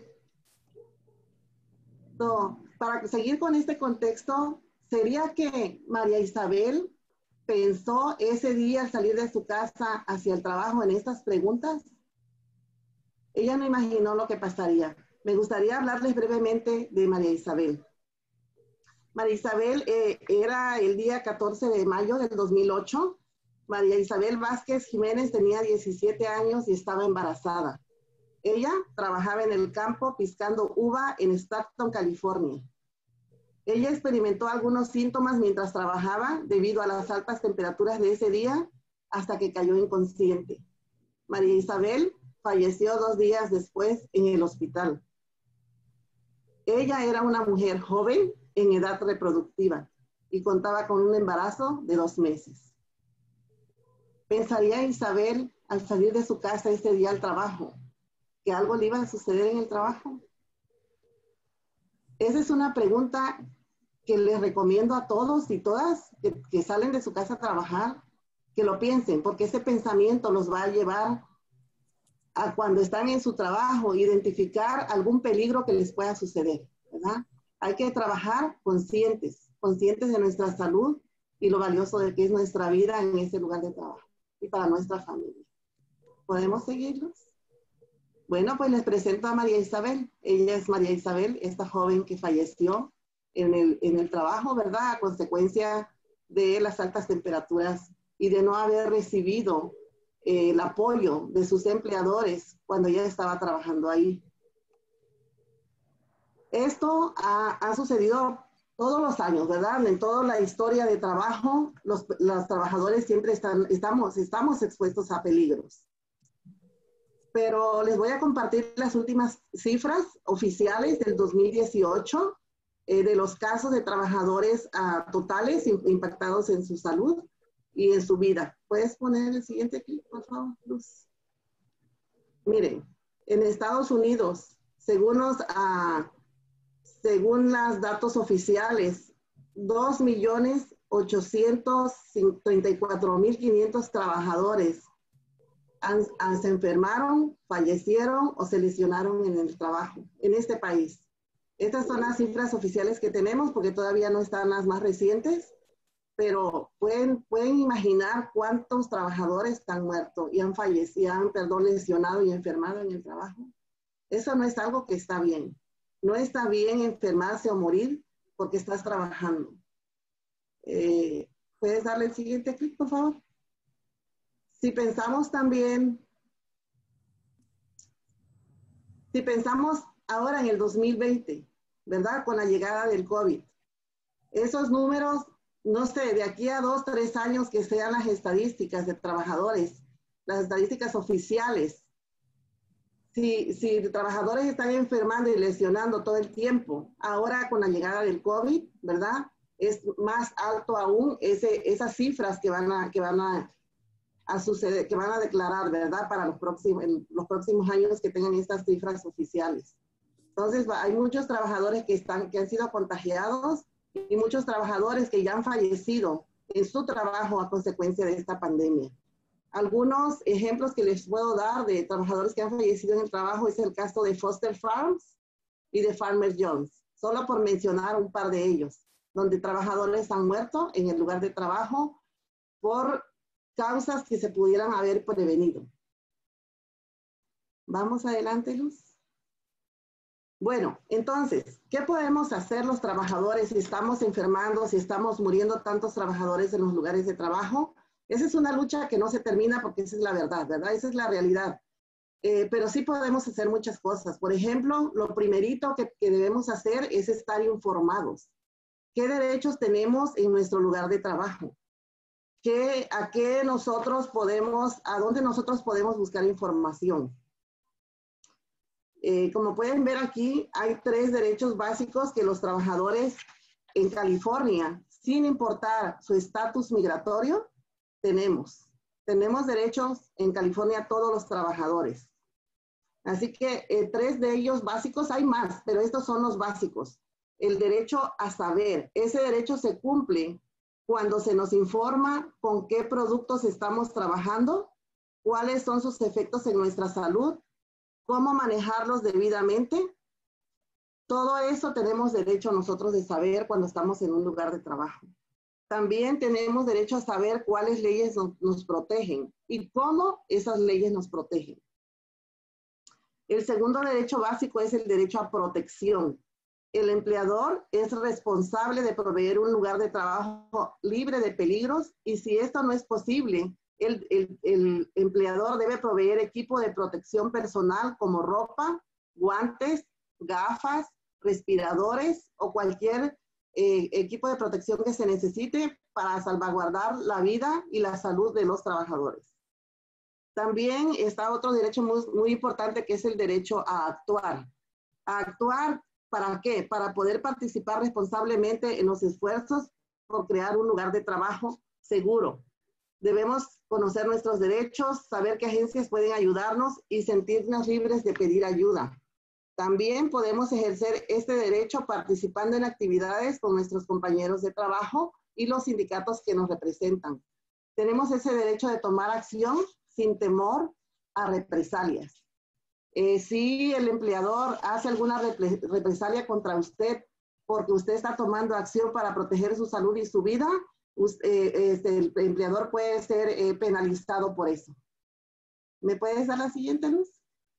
So, para seguir con este contexto, ¿sería que María Isabel pensó ese día al salir de su casa hacia el trabajo en estas preguntas? Ella no imaginó lo que pasaría. Me gustaría hablarles brevemente de María Isabel. María Isabel eh, era el día catorce de mayo del dos mil ocho. María Isabel Vázquez Jiménez tenía diecisiete años y estaba embarazada. Ella trabajaba en el campo piscando uva en Stockton, California. Ella experimentó algunos síntomas mientras trabajaba debido a las altas temperaturas de ese día hasta que cayó inconsciente. María Isabel falleció dos días después en el hospital. Ella era una mujer joven en edad reproductiva y contaba con un embarazo de dos meses. ¿Pensaría Isabel al salir de su casa ese día al trabajo que algo le iba a suceder en el trabajo? Esa es una pregunta que les recomiendo a todos y todas que, que salen de su casa a trabajar, que lo piensen, porque ese pensamiento los va a llevar a cuando están en su trabajo, identificar algún peligro que les pueda suceder, ¿verdad? Hay que trabajar conscientes, conscientes de nuestra salud y lo valioso de que es nuestra vida en ese lugar de trabajo y para nuestra familia. ¿Podemos seguirlos? Bueno, pues les presento a María Isabel. Ella es María Isabel, esta joven que falleció en el, en el trabajo, ¿verdad? A consecuencia de las altas temperaturas y de no haber recibido eh, el apoyo de sus empleadores cuando ella estaba trabajando ahí. Esto ha, ha sucedido todos los años, ¿verdad? En toda la historia de trabajo, los, los trabajadores siempre están, estamos, estamos expuestos a peligros. Pero les voy a compartir las últimas cifras oficiales del dos mil dieciocho eh, de los casos de trabajadores uh, totales impactados en su salud y en su vida. ¿Puedes poner el siguiente clip, por favor, Luz? Miren, en Estados Unidos, según los... Uh, Según los datos oficiales, dos millones ochocientos treinta y cuatro mil quinientos trabajadores han, han, se enfermaron, fallecieron o se lesionaron en el trabajo en este país. Estas son las cifras oficiales que tenemos porque todavía no están las más recientes, pero pueden, pueden imaginar cuántos trabajadores han muerto y han fallecido, han, perdón, lesionado y enfermado en el trabajo. Eso no es algo que está bien. No está bien enfermarse o morir porque estás trabajando. Eh, ¿Puedes darle el siguiente clic, por favor? Si pensamos también, si pensamos ahora en el dos mil veinte, ¿verdad? Con la llegada del COVID. Esos números, no sé, de aquí a dos, tres años que sean las estadísticas de trabajadores, las estadísticas oficiales. Si, si trabajadores están enfermando y lesionando todo el tiempo, ahora con la llegada del COVID, ¿verdad? Es más alto aún ese, esas cifras que van a, que van a, a suceder, que van a declarar, ¿verdad? Para los próximos, en los próximos años que tengan estas cifras oficiales. Entonces, hay muchos trabajadores que, están, que han sido contagiados y muchos trabajadores que ya han fallecido en su trabajo a consecuencia de esta pandemia. Algunos ejemplos que les puedo dar de trabajadores que han fallecido en el trabajo es el caso de Foster Farms y de Farmer Jones, solo por mencionar un par de ellos, donde trabajadores han muerto en el lugar de trabajo por causas que se pudieran haber prevenido. Vamos adelante, Luz. Bueno, entonces, ¿qué podemos hacer los trabajadores si estamos enfermando, si estamos muriendo tantos trabajadores en los lugares de trabajo? Esa es una lucha que no se termina porque esa es la verdad, ¿verdad? Esa es la realidad. Eh, pero sí podemos hacer muchas cosas. Por ejemplo, lo primerito que, que debemos hacer es estar informados. ¿Qué derechos tenemos en nuestro lugar de trabajo? ¿Qué, a qué nosotros podemos, a dónde nosotros podemos buscar información? Eh, como pueden ver aquí, hay tres derechos básicos que los trabajadores en California, sin importar su estatus migratorio, tenemos. Tenemos derechos en California a todos los trabajadores. Así que eh, tres de ellos básicos, hay más, pero estos son los básicos. el derecho a saber. Ese derecho se cumple cuando se nos informa con qué productos estamos trabajando, cuáles son sus efectos en nuestra salud, cómo manejarlos debidamente. Todo eso tenemos derecho nosotros de saber cuando estamos en un lugar de trabajo. También tenemos derecho a saber cuáles leyes nos, nos protegen y cómo esas leyes nos protegen. El segundo derecho básico es el derecho a protección. El empleador es responsable de proveer un lugar de trabajo libre de peligros y si esto no es posible, el, el, el empleador debe proveer equipo de protección personal como ropa, guantes, gafas, respiradores o cualquier eh, equipo de protección que se necesite para salvaguardar la vida y la salud de los trabajadores. También está otro derecho muy, muy importante que es el derecho a actuar. A actuar, ¿para qué? Para poder participar responsablemente en los esfuerzos por crear un lugar de trabajo seguro. Debemos conocer nuestros derechos, saber qué agencias pueden ayudarnos y sentirnos libres de pedir ayuda. También podemos ejercer este derecho participando en actividades con nuestros compañeros de trabajo y los sindicatos que nos representan. Tenemos ese derecho de tomar acción sin temor a represalias. Eh, si el empleador hace alguna repre represalia contra usted porque usted está tomando acción para proteger su salud y su vida, usted, eh, este, el empleador puede ser eh, penalizado por eso. ¿Me puedes dar la siguiente, Luz?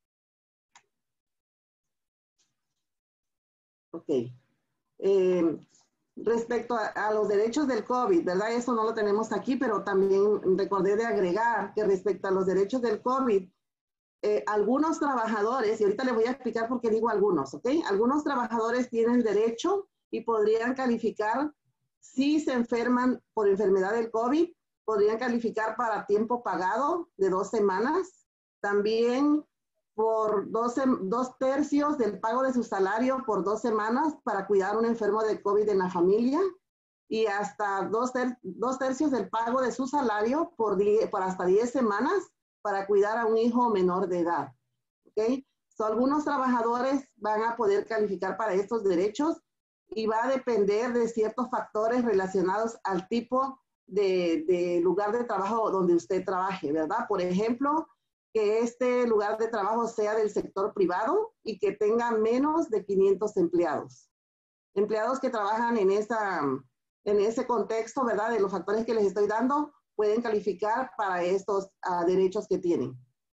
Ok. Eh, respecto a, a los derechos del COVID, ¿verdad? Eso no lo tenemos aquí, pero también recordé de agregar que respecto a los derechos del COVID, eh, algunos trabajadores, y ahorita les voy a explicar por qué digo algunos, ¿ok? Algunos trabajadores tienen derecho y podrían calificar, si se enferman por enfermedad del COVID, podrían calificar para tiempo pagado de dos semanas. También por doce, dos tercios del pago de su salario por dos semanas para cuidar a un enfermo de COVID en la familia y hasta dos, ter, dos tercios del pago de su salario por, die, por hasta diez semanas para cuidar a un hijo menor de edad. ¿Okay? So, algunos trabajadores van a poder calificar para estos derechos y va a depender de ciertos factores relacionados al tipo de, de lugar de trabajo donde usted trabaje, ¿verdad? Por ejemplo, que este lugar de trabajo sea del sector privado y que tenga menos de quinientos empleados. Empleados que trabajan en, esa, en ese contexto, ¿verdad? De los factores que les estoy dando, pueden calificar para estos uh, derechos que tienen.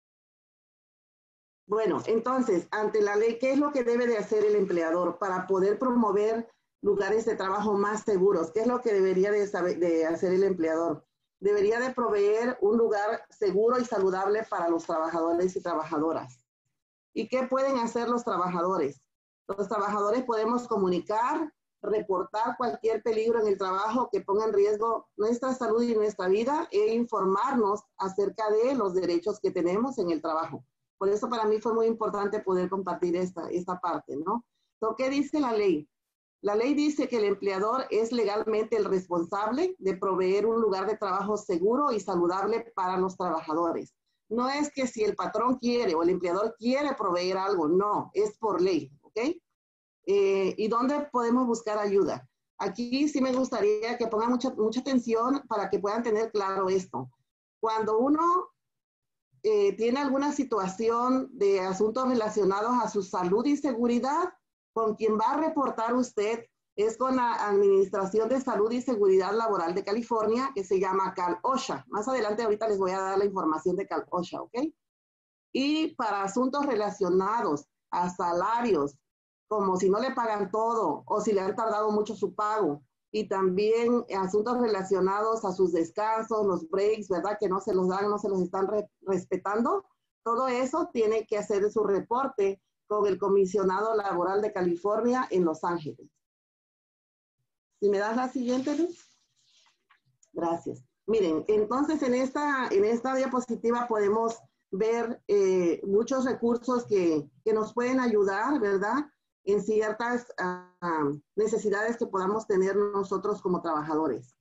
Bueno, entonces, ante la ley, ¿qué es lo que debe de hacer el empleador para poder promover lugares de trabajo más seguros? ¿Qué es lo que debería de, saber, de hacer el empleador? Debería de proveer un lugar seguro y saludable para los trabajadores y trabajadoras. ¿Y qué pueden hacer los trabajadores? Los trabajadores podemos comunicar, reportar cualquier peligro en el trabajo que ponga en riesgo nuestra salud y nuestra vida e informarnos acerca de los derechos que tenemos en el trabajo. Por eso para mí fue muy importante poder compartir esta, esta parte, ¿no? Entonces, ¿qué dice la ley? La ley dice que el empleador es legalmente el responsable de proveer un lugar de trabajo seguro y saludable para los trabajadores. No es que si el patrón quiere o el empleador quiere proveer algo, no, es por ley, ¿ok? Eh, ¿Y dónde podemos buscar ayuda? Aquí sí me gustaría que pongan mucha, mucha atención para que puedan tener claro esto. Cuando uno eh, tiene alguna situación de asuntos relacionados a su salud y seguridad, con quien va a reportar usted es con la Administración de Salud y Seguridad Laboral de California, que se llama Cal OSHA. Más adelante ahorita les voy a dar la información de Cal OSHA, ¿ok? Y para asuntos relacionados a salarios, como si no le pagan todo o si le han tardado mucho su pago, y también asuntos relacionados a sus descansos, los breaks, ¿verdad? Que no se los dan, no se los están re respetando. Todo eso tiene que hacer su reporte con el Comisionado Laboral de California en Los Ángeles. Si me das la siguiente, Luz. Gracias. Miren, entonces en esta, en esta diapositiva podemos ver eh, muchos recursos que, que nos pueden ayudar, ¿verdad? En ciertas uh, necesidades que podamos tener nosotros como trabajadores.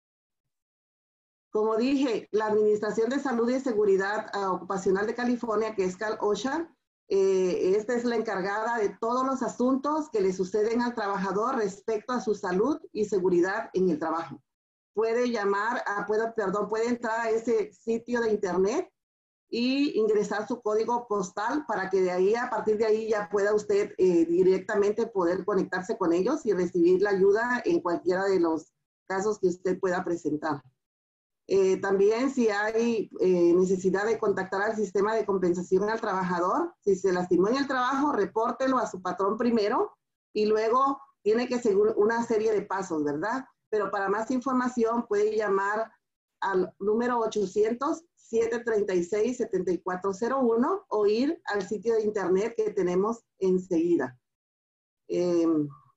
Como dije, la Administración de Salud y Seguridad uh, Ocupacional de California, que es Cal OSHA, Eh, esta es la encargada de todos los asuntos que le suceden al trabajador respecto a su salud y seguridad en el trabajo. Puede llamar, a, puede, perdón, puede entrar a ese sitio de internet y ingresar su código postal para que de ahí, a partir de ahí, ya pueda usted eh, directamente poder conectarse con ellos y recibir la ayuda en cualquiera de los casos que usted pueda presentar. Eh, también si hay eh, necesidad de contactar al sistema de compensación al trabajador, si se lastimó en el trabajo, repórtelo a su patrón primero y luego tiene que seguir una serie de pasos, ¿verdad? Pero para más información puede llamar al número ochocientos, siete treinta y seis, setenta y cuatro cero uno o ir al sitio de internet que tenemos enseguida. Eh,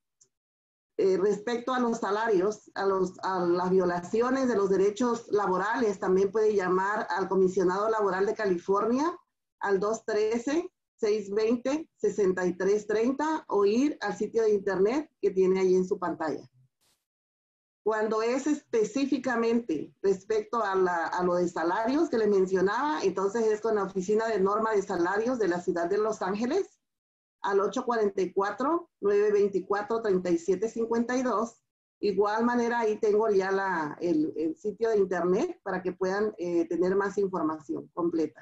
Eh, respecto a los salarios, a, los, a las violaciones de los derechos laborales, también puede llamar al Comisionado Laboral de California al dos trece, seis veinte, sesenta y tres treinta o ir al sitio de internet que tiene ahí en su pantalla. Cuando es específicamente respecto a, la, a lo de salarios que le mencionaba, entonces es con la Oficina de Norma de Salarios de la Ciudad de Los Ángeles, al ocho cuatro cuatro, nueve dos cuatro, tres siete cinco dos. Igual manera, ahí tengo ya la, el, el sitio de internet para que puedan eh, tener más información completa.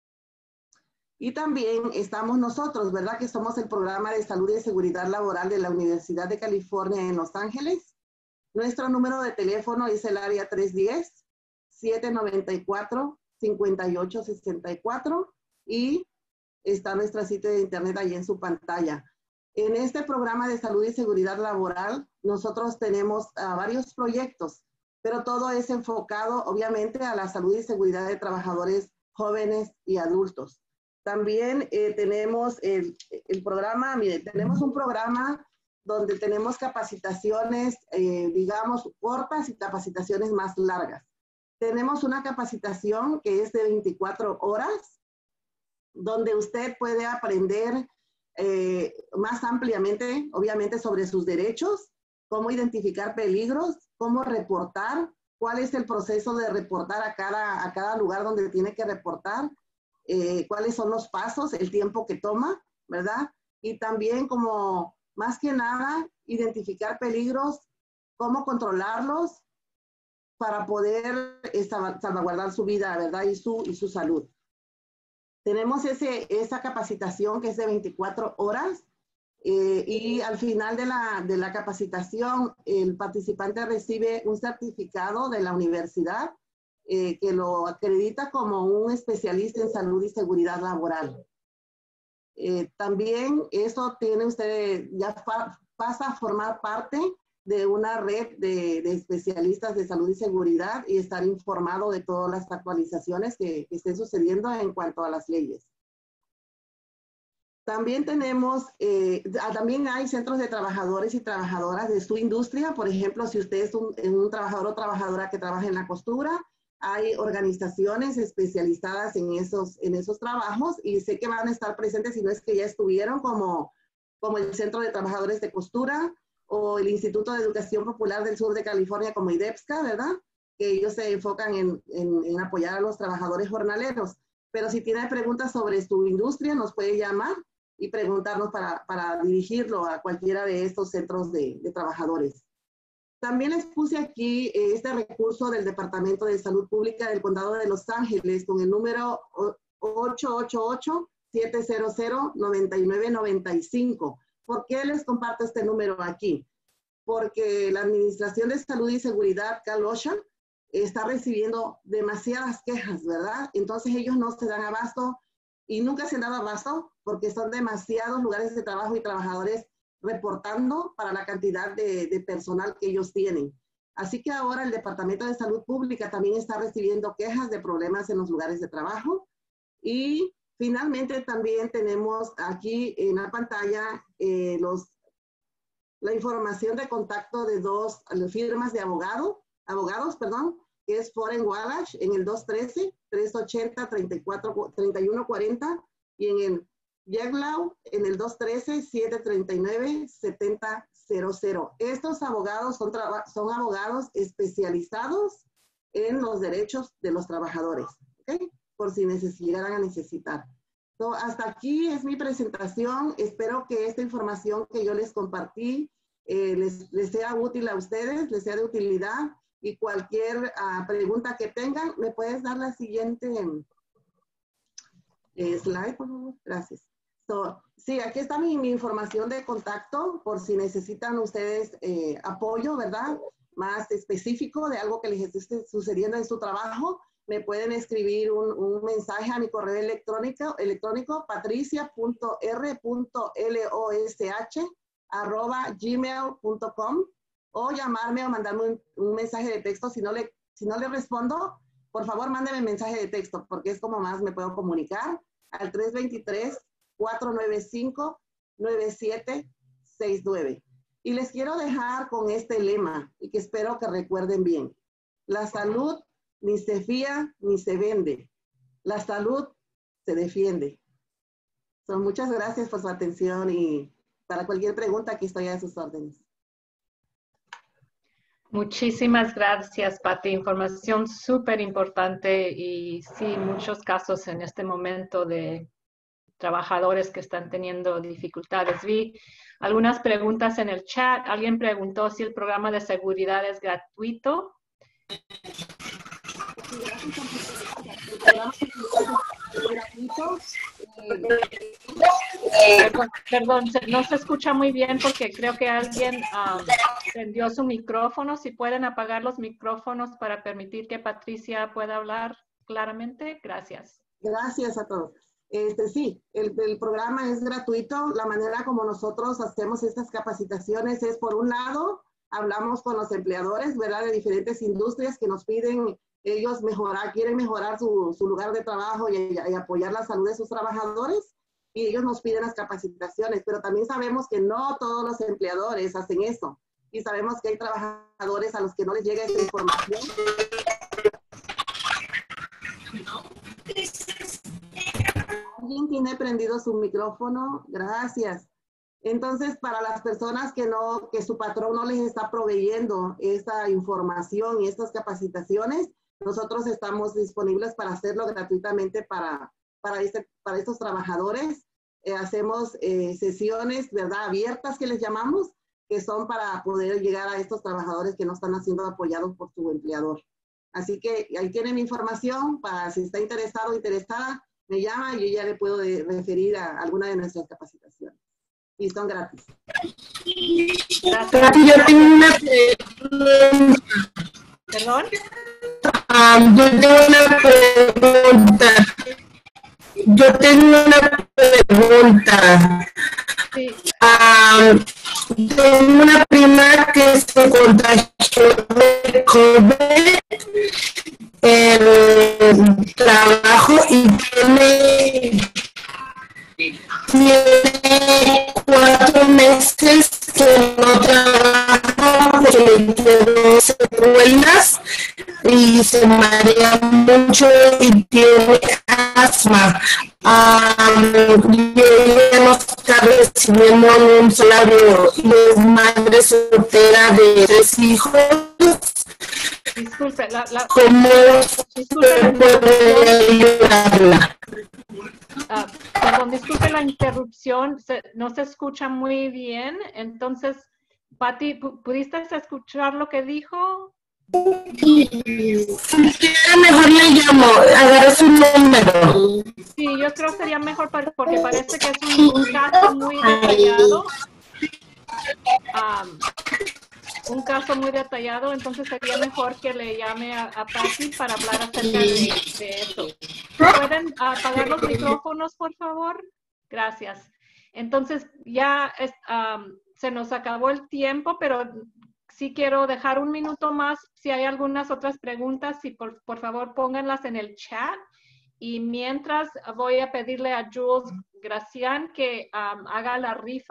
Y también estamos nosotros, ¿verdad? Que somos el Programa de Salud y Seguridad Laboral de la Universidad de California en Los Ángeles. Nuestro número de teléfono es el área tres uno cero, siete nueve cuatro, cinco ocho seis cuatro y está nuestra sitio de internet ahí en su pantalla. En este programa de salud y seguridad laboral, nosotros tenemos uh, varios proyectos, pero todo es enfocado, obviamente, a la salud y seguridad de trabajadores jóvenes y adultos. También eh, tenemos el, el programa, mire, tenemos un programa donde tenemos capacitaciones, eh, digamos, cortas y capacitaciones más largas. Tenemos una capacitación que es de veinticuatro horas, donde usted puede aprender eh, más ampliamente, obviamente, sobre sus derechos, cómo identificar peligros, cómo reportar, cuál es el proceso de reportar a cada, a cada lugar donde tiene que reportar, eh, cuáles son los pasos, el tiempo que toma, ¿verdad? Y también como, más que nada, identificar peligros, cómo controlarlos para poder salvaguardar su vida, ¿verdad? Y su, y su salud. Tenemos ese, esa capacitación que es de veinticuatro horas eh, y al final de la, de la capacitación el participante recibe un certificado de la universidad eh, que lo acredita como un especialista en salud y seguridad laboral. Eh, también eso tiene usted, ya fa, pasa a formar parte de una red de, de especialistas de salud y seguridad y estar informado de todas las actualizaciones que, que estén sucediendo en cuanto a las leyes. También tenemos, eh, también hay centros de trabajadores y trabajadoras de su industria. Por ejemplo, si usted es un, un trabajador o trabajadora que trabaja en la costura, hay organizaciones especializadas en esos, en esos trabajos y sé que van a estar presentes si no es que ya estuvieron, como, como el Centro de Trabajadores de Costura, o el Instituto de Educación Popular del Sur de California como IDEPSCA, ¿verdad? Que ellos se enfocan en, en, en apoyar a los trabajadores jornaleros. Pero si tiene preguntas sobre su industria, nos puede llamar y preguntarnos para, para dirigirlo a cualquiera de estos centros de, de trabajadores. También les puse aquí este recurso del Departamento de Salud Pública del Condado de Los Ángeles con el número ocho ocho ocho, siete cero cero, nueve nueve nueve cinco. ¿Por qué les comparto este número aquí? Porque la Administración de Salud y Seguridad, Cal OSHA, está recibiendo demasiadas quejas, ¿verdad? Entonces ellos no se dan abasto y nunca se han dado abasto porque son demasiados lugares de trabajo y trabajadores reportando para la cantidad de, de personal que ellos tienen. Así que ahora el Departamento de Salud Pública también está recibiendo quejas de problemas en los lugares de trabajo y finalmente también tenemos aquí en la pantalla eh, los, la información de contacto de dos firmas de abogado, abogados, perdón, que es Foreign Wallace en el dos trece, tres ochenta, treinta y cuatro, treinta y uno cuarenta y en el Yeglau en el dos trece, siete treinta y nueve, setenta cero cero. Estos abogados son, son abogados especializados en los derechos de los trabajadores, ¿ok? Por si llegaran a necesitar. So, hasta aquí es mi presentación. Espero que esta información que yo les compartí eh, les, les sea útil a ustedes, les sea de utilidad. Y cualquier uh, pregunta que tengan, ¿me puedes dar la siguiente eh, slide, por favor? Gracias. So, sí, aquí está mi, mi información de contacto por si necesitan ustedes eh, apoyo, ¿verdad? Más específico de algo que les esté sucediendo en su trabajo. Me pueden escribir un, un mensaje a mi correo electrónico, electrónico patricia punto r punto losh arroba gmail punto com o llamarme o mandarme un, un mensaje de texto. Si no, le, si no le respondo, por favor, mándeme mensaje de texto porque es como más me puedo comunicar al tres dos tres, cuatro nueve cinco, nueve siete seis nueve. Y les quiero dejar con este lema y que espero que recuerden bien. La salud ni se fía ni se vende. La salud se defiende. So, muchas gracias por su atención y para cualquier pregunta aquí estoy a sus órdenes. Muchísimas gracias, Pati. Información súper importante y sí, muchos casos en este momento de trabajadores que están teniendo dificultades. Vi algunas preguntas en el chat. Alguien preguntó si el programa de seguridad es gratuito. Perdón, perdón, no se escucha muy bien porque creo que alguien um, prendió su micrófono. Si pueden apagar los micrófonos para permitir que Patricia pueda hablar claramente. Gracias. Gracias a todos. Este, sí, el, el programa es gratuito. La manera como nosotros hacemos estas capacitaciones es, por un lado, hablamos con los empleadores, ¿verdad? De diferentes industrias que nos piden ellos mejorar, quieren mejorar su, su lugar de trabajo y, y apoyar la salud de sus trabajadores. Y ellos nos piden las capacitaciones, pero también sabemos que no todos los empleadores hacen eso. Y sabemos que hay trabajadores a los que no les llega esa información. ¿Alguien tiene prendido su micrófono? Gracias. Entonces, para las personas que no, que su patrón no les está proveyendo esta información y estas capacitaciones, nosotros estamos disponibles para hacerlo gratuitamente para, para, este, para estos trabajadores. Eh, hacemos eh, sesiones, ¿verdad?, abiertas que les llamamos, que son para poder llegar a estos trabajadores que no están siendo apoyados por su empleador. Así que ahí tienen información para si está interesado o interesada, me llama y yo ya le puedo de, referir a alguna de nuestras capacitaciones. Y son gratis. Gracias. Yo tengo una pregunta. ¿Perdón? Um, yo tengo una pregunta. Yo tengo una pregunta. Sí. Um, tengo una prima que se contagió de COVID en el trabajo y tiene, tiene cuatro meses que no trabaja porque le quedó secuelas y se marea mucho y tiene asma. Um, y ella no está recibiendo un salario y es madre soltera de tres hijos. Disculpe, la, la, ¿Cómo disculpe puede ayudarla? Uh, perdón, disculpe la interrupción, se, no se escucha muy bien. Entonces, Pati, ¿pudiste escuchar lo que dijo? Si quiere, mejor le llamo, agarre su número. Sí, yo creo que sería mejor porque parece que es un, un caso muy detallado. Um, un caso muy detallado, entonces sería mejor que le llame a, a Pati para hablar acerca de, de eso. ¿Pueden apagar los micrófonos, por favor? Gracias. Entonces, ya es, um, se nos acabó el tiempo, pero sí quiero dejar un minuto más. Si hay algunas otras preguntas, si por, por favor pónganlas en el chat. Y mientras voy a pedirle a Jules Gracián que um, haga la rifa.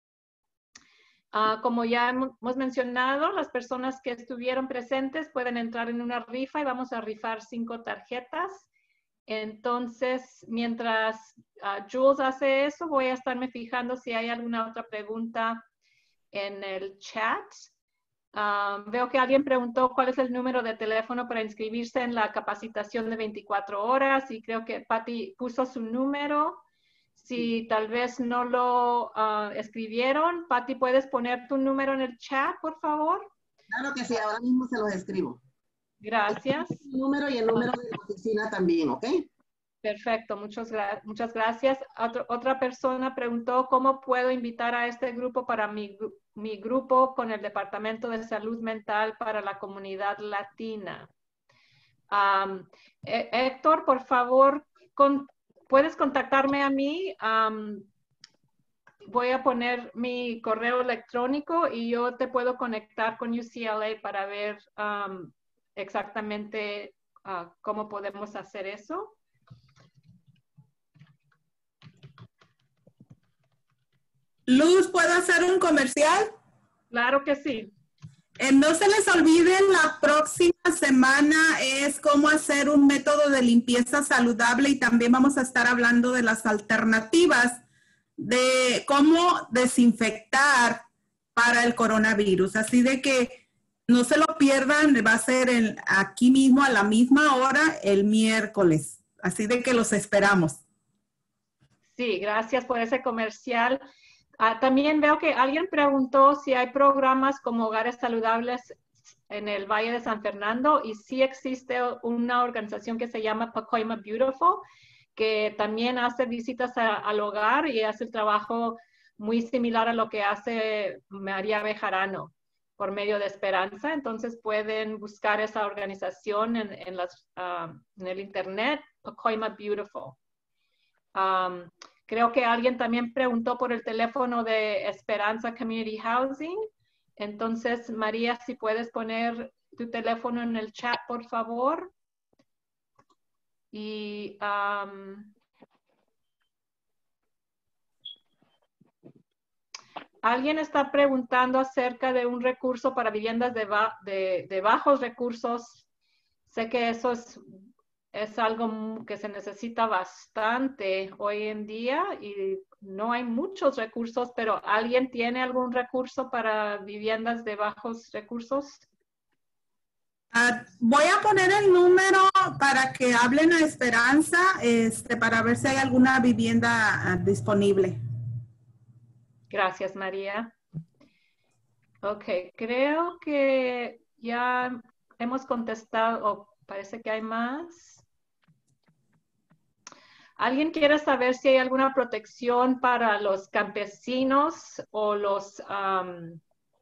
Uh, como ya hemos mencionado, las personas que estuvieron presentes pueden entrar en una rifa y vamos a rifar cinco tarjetas. Entonces, mientras uh, Jules hace eso, voy a estarme fijando si hay alguna otra pregunta en el chat. Uh, veo que alguien preguntó cuál es el número de teléfono para inscribirse en la capacitación de veinticuatro horas y creo que Pati puso su número. Si tal vez no lo uh, escribieron, Patti, ¿puedes poner tu número en el chat, por favor? Claro que sí, ahora mismo se los escribo. Gracias. El número y el número de la oficina también, ¿ok? Perfecto, muchas, gra muchas gracias. Otro, otra persona preguntó cómo puedo invitar a este grupo para mi, mi grupo con el Departamento de Salud Mental para la Comunidad Latina. Um, Héctor, por favor, con, ¿puedes contactarme a mí? Um, voy a poner mi correo electrónico y yo te puedo conectar con U C L A para ver um, exactamente uh, cómo podemos hacer eso. Luz, ¿puedo hacer un comercial? Claro que sí. Eh, no se les olvide, la próxima semana es cómo hacer un método de limpieza saludable y también vamos a estar hablando de las alternativas de cómo desinfectar para el coronavirus. Así de que no se lo pierdan, va a ser el, aquí mismo a la misma hora el miércoles. Así de que los esperamos. Sí, gracias por ese comercial. Uh, también veo que alguien preguntó si hay programas como Hogares Saludables en el Valle de San Fernando y sí existe una organización que se llama Pacoima Beautiful que también hace visitas a, al hogar y hace el trabajo muy similar a lo que hace María Bejarano por medio de Esperanza. Entonces pueden buscar esa organización en, en, las, uh, en el internet, Pacoima Beautiful. Um, Creo que alguien también preguntó por el teléfono de Esperanza Community Housing. Entonces, María, si puedes poner tu teléfono en el chat, por favor. Y um, alguien está preguntando acerca de un recurso para viviendas de, ba de, de bajos recursos. Sé que eso es... es algo que se necesita bastante hoy en día y no hay muchos recursos, pero ¿alguien tiene algún recurso para viviendas de bajos recursos? Uh, voy a poner el número para que hablen a Esperanza, este, para ver si hay alguna vivienda uh, disponible. Gracias, María. Ok, creo que ya hemos contestado, oh, parece que hay más. ¿Alguien quiere saber si hay alguna protección para los campesinos o los um,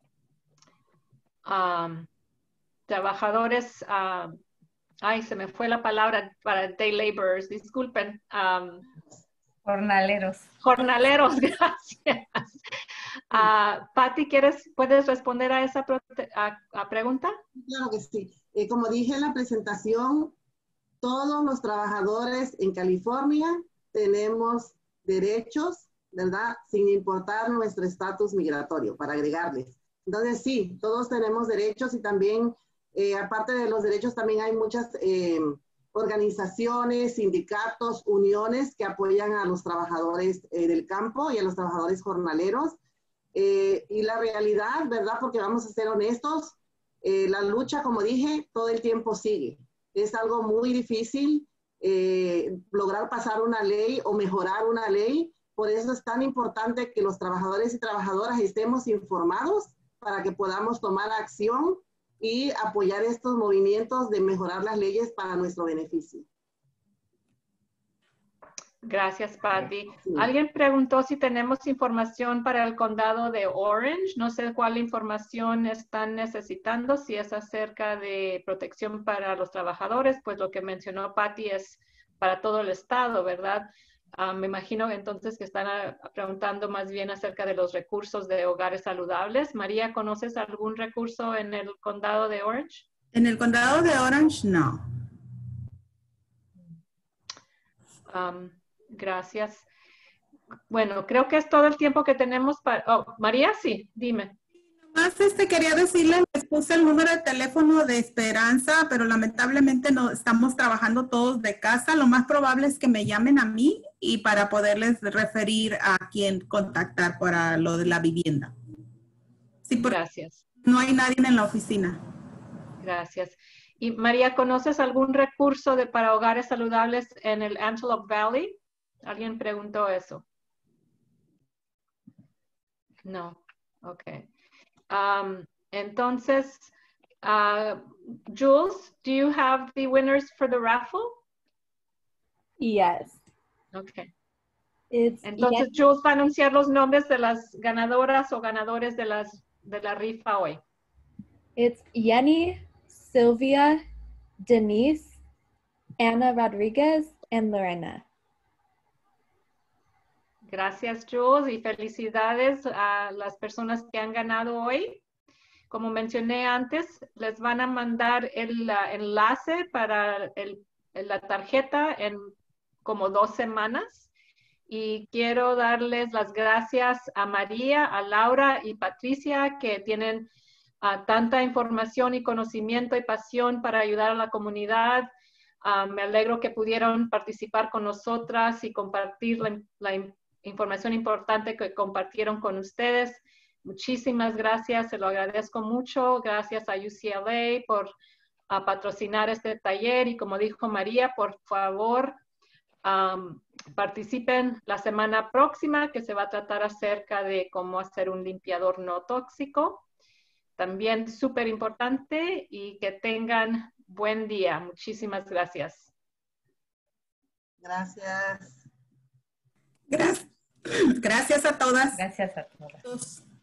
um, trabajadores? Uh, ay, se me fue la palabra para day laborers, disculpen. Um, jornaleros. Jornaleros, gracias. Uh, Patti, ¿quieres, ¿puedes responder a esa a, a pregunta? Claro que sí. Eh, como dije en la presentación, todos los trabajadores en California tenemos derechos, ¿verdad? Sin importar nuestro estatus migratorio, para agregarles. Entonces, sí, todos tenemos derechos y también, eh, aparte de los derechos, también hay muchas eh, organizaciones, sindicatos, uniones que apoyan a los trabajadores eh, del campo y a los trabajadores jornaleros. Eh, y la realidad, ¿verdad? Porque vamos a ser honestos, eh, la lucha, como dije, todo el tiempo sigue. Es algo muy difícil eh, lograr pasar una ley o mejorar una ley. Por eso es tan importante que los trabajadores y trabajadoras estemos informados para que podamos tomar acción y apoyar estos movimientos de mejorar las leyes para nuestro beneficio. Gracias, Patti. Alguien preguntó si tenemos información para el condado de Orange. No sé cuál información están necesitando, si es acerca de protección para los trabajadores, pues lo que mencionó Patti es para todo el estado, ¿verdad? Uh, me imagino entonces que están uh, preguntando más bien acerca de los recursos de hogares saludables. María, ¿conoces algún recurso en el condado de Orange? En el condado de Orange, no. Um, Gracias. Bueno, creo que es todo el tiempo que tenemos para... Oh, María, sí, dime. Nomás este, quería decirles, les puse el número de teléfono de Esperanza, pero lamentablemente no estamos trabajando todos de casa. Lo más probable es que me llamen a mí y para poderles referir a quién contactar para lo de la vivienda. Sí, gracias. No hay nadie en la oficina. Gracias. Y María, ¿conoces algún recurso de, para hogares saludables en el Antelope Valley? ¿Alguien preguntó eso? No. Ok. Um, entonces, uh, Jules, do you have the winners for the raffle? Yes. Okay. It's Entonces, Yan- Jules va a anunciar los nombres de las ganadoras o ganadores de, las, de la rifa hoy. it's Yenny, Sylvia, Denise, Ana Rodriguez, and Lorena. Gracias, Jules, y felicidades a las personas que han ganado hoy. Como mencioné antes, les van a mandar el uh, enlace para el, la tarjeta en como dos semanas. Y quiero darles las gracias a María, a Laura y Patricia, que tienen uh, tanta información y conocimiento y pasión para ayudar a la comunidad. Uh, me alegro que pudieron participar con nosotras y compartir la, la información importante que compartieron con ustedes. Muchísimas gracias, se lo agradezco mucho. Gracias a U C L A por uh, patrocinar este taller y como dijo María, por favor, um, participen la semana próxima que se va a tratar acerca de cómo hacer un limpiador no tóxico. También súper importante y que tengan buen día. Muchísimas gracias. Gracias. Gracias. Gracias a todas. Gracias a todas. Todos.